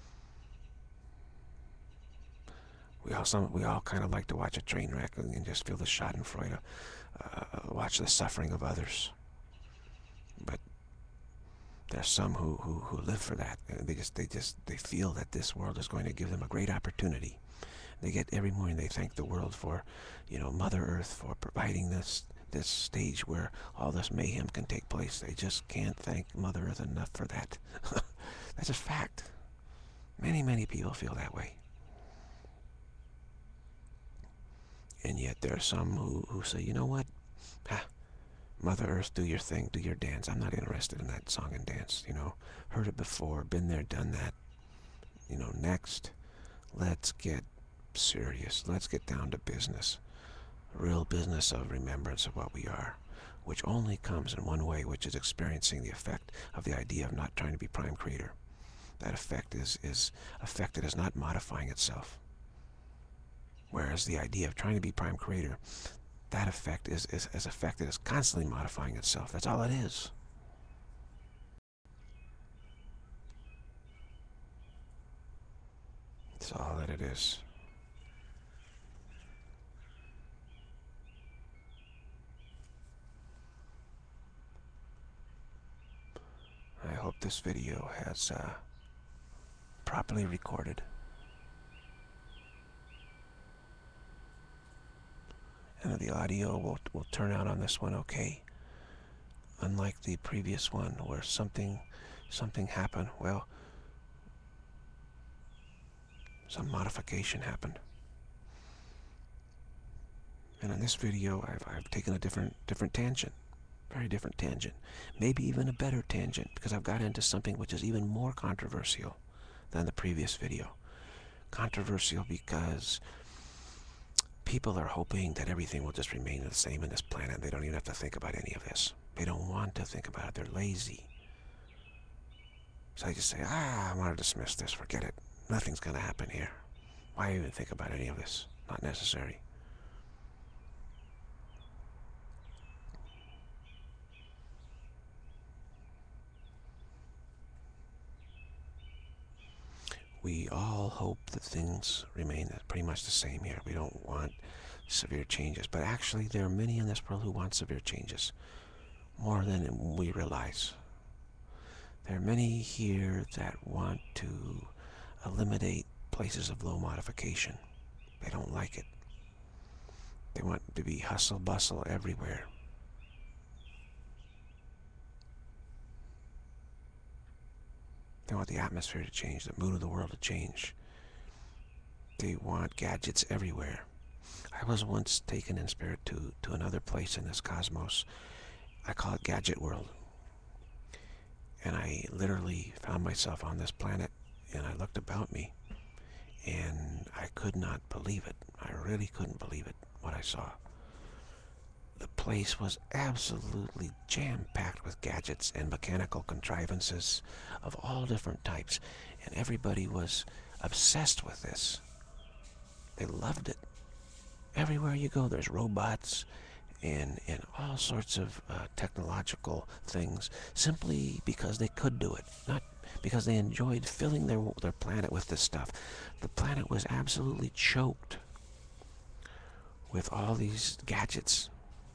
S1: We all, some, we all kind of like to watch a train wreck and just feel the Schadenfreude, uh, watch the suffering of others. But there's some who, who, who live for that. They just, they just, they feel that this world is going to give them a great opportunity. They get every morning, they thank the world for, you know, Mother Earth for providing this, this stage where all this mayhem can take place. They just can't thank Mother Earth enough for that. That's a fact. Many, many people feel that way. And yet there are some who, who say, you know what? Ah, Mother Earth, do your thing, do your dance. I'm not interested in that song and dance, you know. Heard it before, been there, done that. You know, next, let's get serious. Let's get down to business. Real business of remembrance of what we are, which only comes in one way, which is experiencing the effect of the idea of not trying to be prime creator. That effect is, is effect that is not modifying itself. Whereas the idea of trying to be prime creator, that effect is, is, is effect that is constantly modifying itself. That's all it is. That's all that it is. I hope this video has uh, properly recorded. And the audio will, will turn out on this one okay. Unlike the previous one where something something happened. Well, some modification happened. And in this video, I've, I've taken a different different tangent. Very different tangent. Maybe even a better tangent, because I've got into something which is even more controversial than the previous video. Controversial because people are hoping that everything will just remain the same in this planet. They don't even have to think about any of this. They don't want to think about it. They're lazy. So they just say, ah, I want to dismiss this. Forget it. Nothing's going to happen here. Why even think about any of this? Not necessary. we all hope that things remain pretty much the same here. We don't want severe changes. But actually, there are many in this world who want severe changes, more than we realize. There are many here that want to eliminate places of low modification. They don't like it. They want to be hustle bustle everywhere. They want the atmosphere to change, the mood of the world to change. They want gadgets everywhere. I was once taken in spirit to, to another place in this cosmos. I call it Gadget World. And I literally found myself on this planet, and I looked about me, and I could not believe it. I really couldn't believe it, what I saw. The place was absolutely jam-packed with gadgets and mechanical contrivances of all different types, and everybody was obsessed with this. They loved it. Everywhere you go, there's robots and, and all sorts of uh, technological things, simply because they could do it, not because they enjoyed filling their, their planet with this stuff. The planet was absolutely choked with all these gadgets.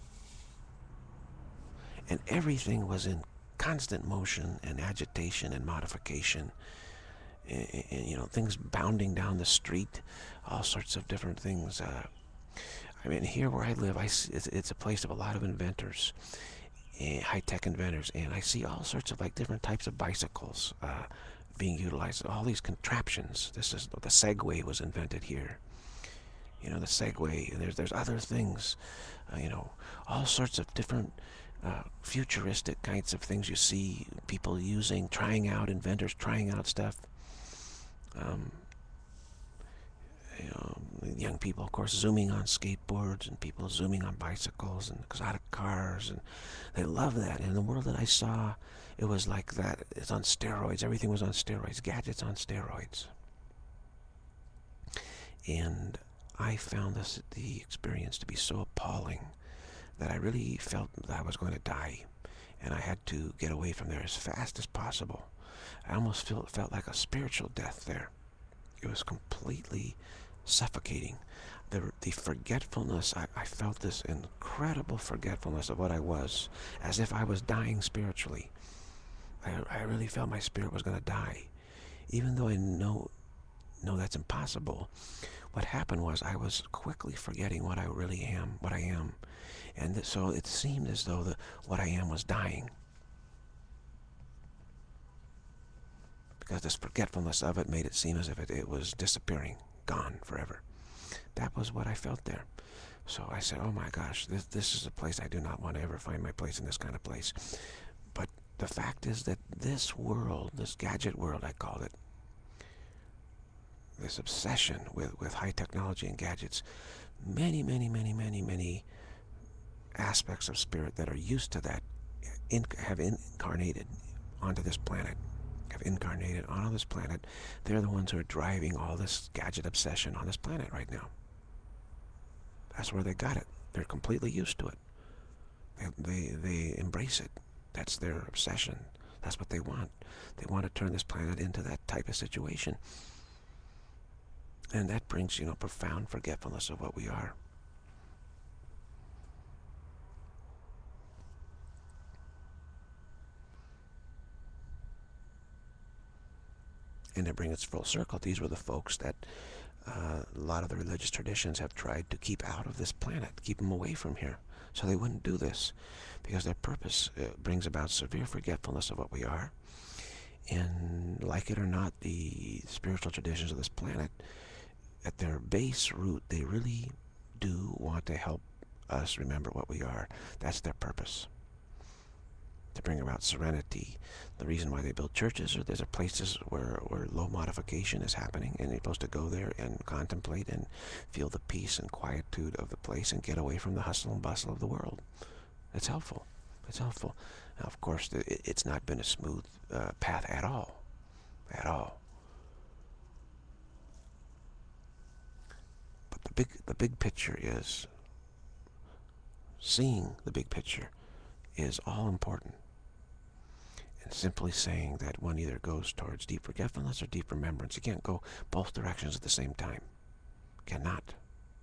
S1: And everything was in constant motion and agitation and modification. And, and, you know, things bounding down the street, all sorts of different things. Uh, I mean, here where I live, I see, it's, it's a place of a lot of inventors, and high-tech inventors, and I see all sorts of like different types of bicycles uh, being utilized. All these contraptions. This is the Segway was invented here. You know, the Segway. And there's there's other things. Uh, you know, all sorts of different uh, futuristic kinds of things you see people using, trying out, inventors trying out stuff. Um, you know, young people, of course, zooming on skateboards, and people zooming on bicycles and exotic cars, and they love that. And in the world that I saw, it was like that. It's on steroids. Everything was on steroids. Gadgets on steroids. And I found this the experience to be so appalling that I really felt that I was going to die, and I had to get away from there as fast as possible. I almost felt felt like a spiritual death there. It was completely suffocating. The, the forgetfulness, I, I felt this incredible forgetfulness of what I was, as if I was dying spiritually. I, I really felt my spirit was going to die. Even though I know, know that's impossible, what happened was I was quickly forgetting what I really am, what I am. And th so it seemed as though the, what I am was dying. Because this forgetfulness of it made it seem as if it, it was disappearing, gone forever. That was what I felt there. So I said, oh my gosh, this, this is a place I do not want to ever find my place in this kind of place. But the fact is that this world, this gadget world I called it, this obsession with, with high technology and gadgets, many, many, many, many, many aspects of spirit that are used to that in, have incarnated onto this planet. Have incarnated on this planet. They're the ones who are driving all this gadget obsession on this planet right now. That's where they got it. They're completely used to it. They, they, they embrace it. That's their obsession. That's what they want. They want to turn this planet into that type of situation. And that brings, you know, profound forgetfulness of what we are. And to bring it full circle, these were the folks that uh, a lot of the religious traditions have tried to keep out of this planet, keep them away from here, so they wouldn't do this, because their purpose uh, brings about severe forgetfulness of what we are. And like it or not, the spiritual traditions of this planet, at their base root, they really do want to help us remember what we are. That's their purpose. To bring about serenity. The reason why they build churches, or there's places where, where low modification is happening, and you're supposed to go there and contemplate and feel the peace and quietude of the place and get away from the hustle and bustle of the world. It's helpful. It's helpful. Now, of course, it's not been a smooth uh, path at all. At all. But the big, the big picture is, seeing the big picture is all important. simply saying that one either goes towards deep forgetfulness or deep remembrance. You can't go both directions at the same time. Cannot.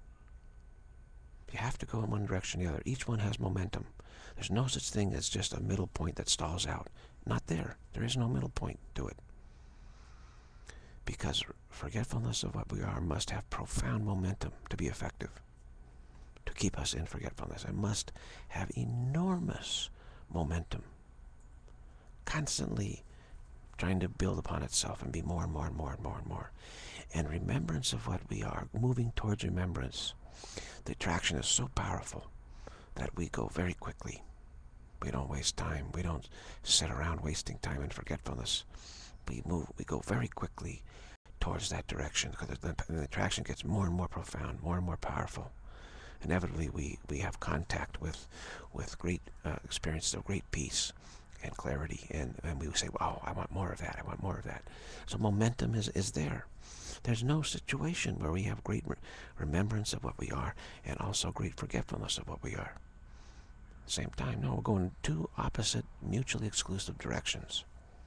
S1: You have to go in one direction or the other. Each one has momentum. There's no such thing as just a middle point that stalls out. Not there. There is no middle point to it. Because forgetfulness of what we are must have profound momentum to be effective, to keep us in forgetfulness. It must have enormous momentum, constantly trying to build upon itself and be more and more and more and more and more. And remembrance of what we are, moving towards remembrance, the attraction is so powerful that we go very quickly. We don't waste time. We don't sit around wasting time in forgetfulness. We move, we go very quickly towards that direction, because the, the attraction gets more and more profound, more and more powerful. Inevitably, we, we have contact with with great uh, experiences of great peace and clarity, and, and we say, wow, I want more of that, I want more of that. So momentum is, is there. There's no situation where we have great re remembrance of what we are and also great forgetfulness of what we are. Same time, no, we're going in two opposite, mutually exclusive directions.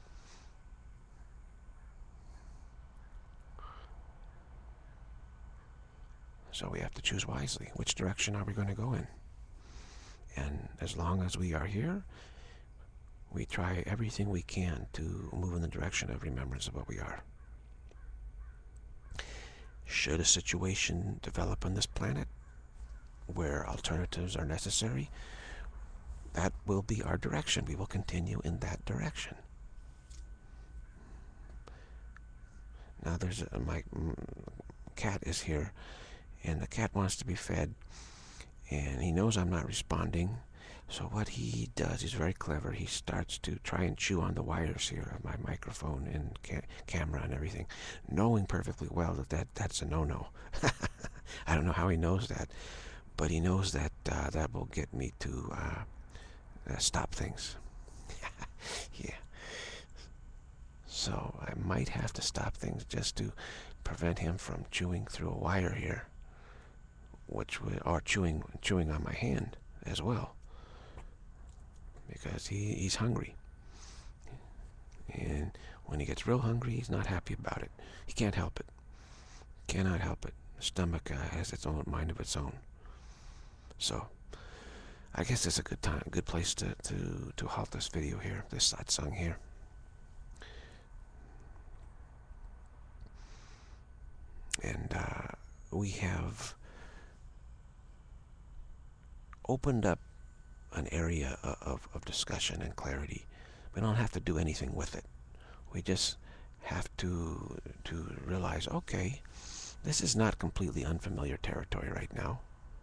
S1: So we have to choose wisely. Which direction are we going to go in? And as long as we are here, we try everything we can to move in the direction of remembrance of what we are. Should a situation develop on this planet where alternatives are necessary, that will be our direction. We will continue in that direction. Now there's a, my mm, cat is here, and the cat wants to be fed, and he knows I'm not responding. So what he does, he's very clever. He starts to try and chew on the wires here of my microphone and ca camera and everything, knowing perfectly well that, that that's a no-no. I don't know how he knows that, but he knows that uh, that will get me to uh, uh, stop things. Yeah. So I might have to stop things just to prevent him from chewing through a wire here, which would, or chewing chewing on my hand as well, because he, he's hungry. And when he gets real hungry, he's not happy about it. He can't help it. Cannot help it. The stomach uh, has its own mind of its own. So I guess it's a good time, a good place to, to, to halt this video here, this satsang here. And uh, we have opened up an area of, of discussion and clarity. We don't have to do anything with it. We just have to to realize, okay, this is not completely unfamiliar territory right now.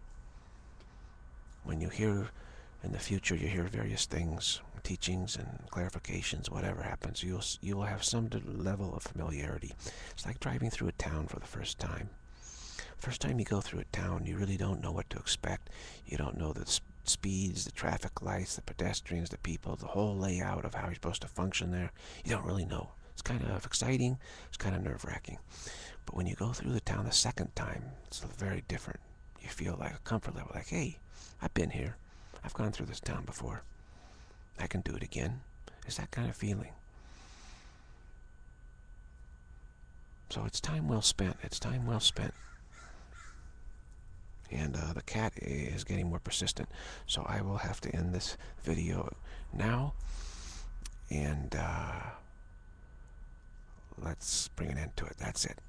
S1: When you hear in the future, you hear various things, teachings and clarifications, whatever happens, you'll you will have some level of familiarity. It's like driving through a town for the first time. First time you go through a town, you really don't know what to expect. You don't know the sp speeds, the traffic lights, the pedestrians, the people, the whole layout of how you're supposed to function there. You don't really know. It's kind of exciting. It's kind of nerve-wracking. But when you go through the town the second time, it's very different. You feel like a comfort level, like, hey, I've been here. I've gone through this town before. I can do it again. It's that kind of feeling. So it's time well spent. It's time well spent. And uh, the cat is getting more persistent. So I will have to end this video now. And uh, let's bring an end to it. That's it.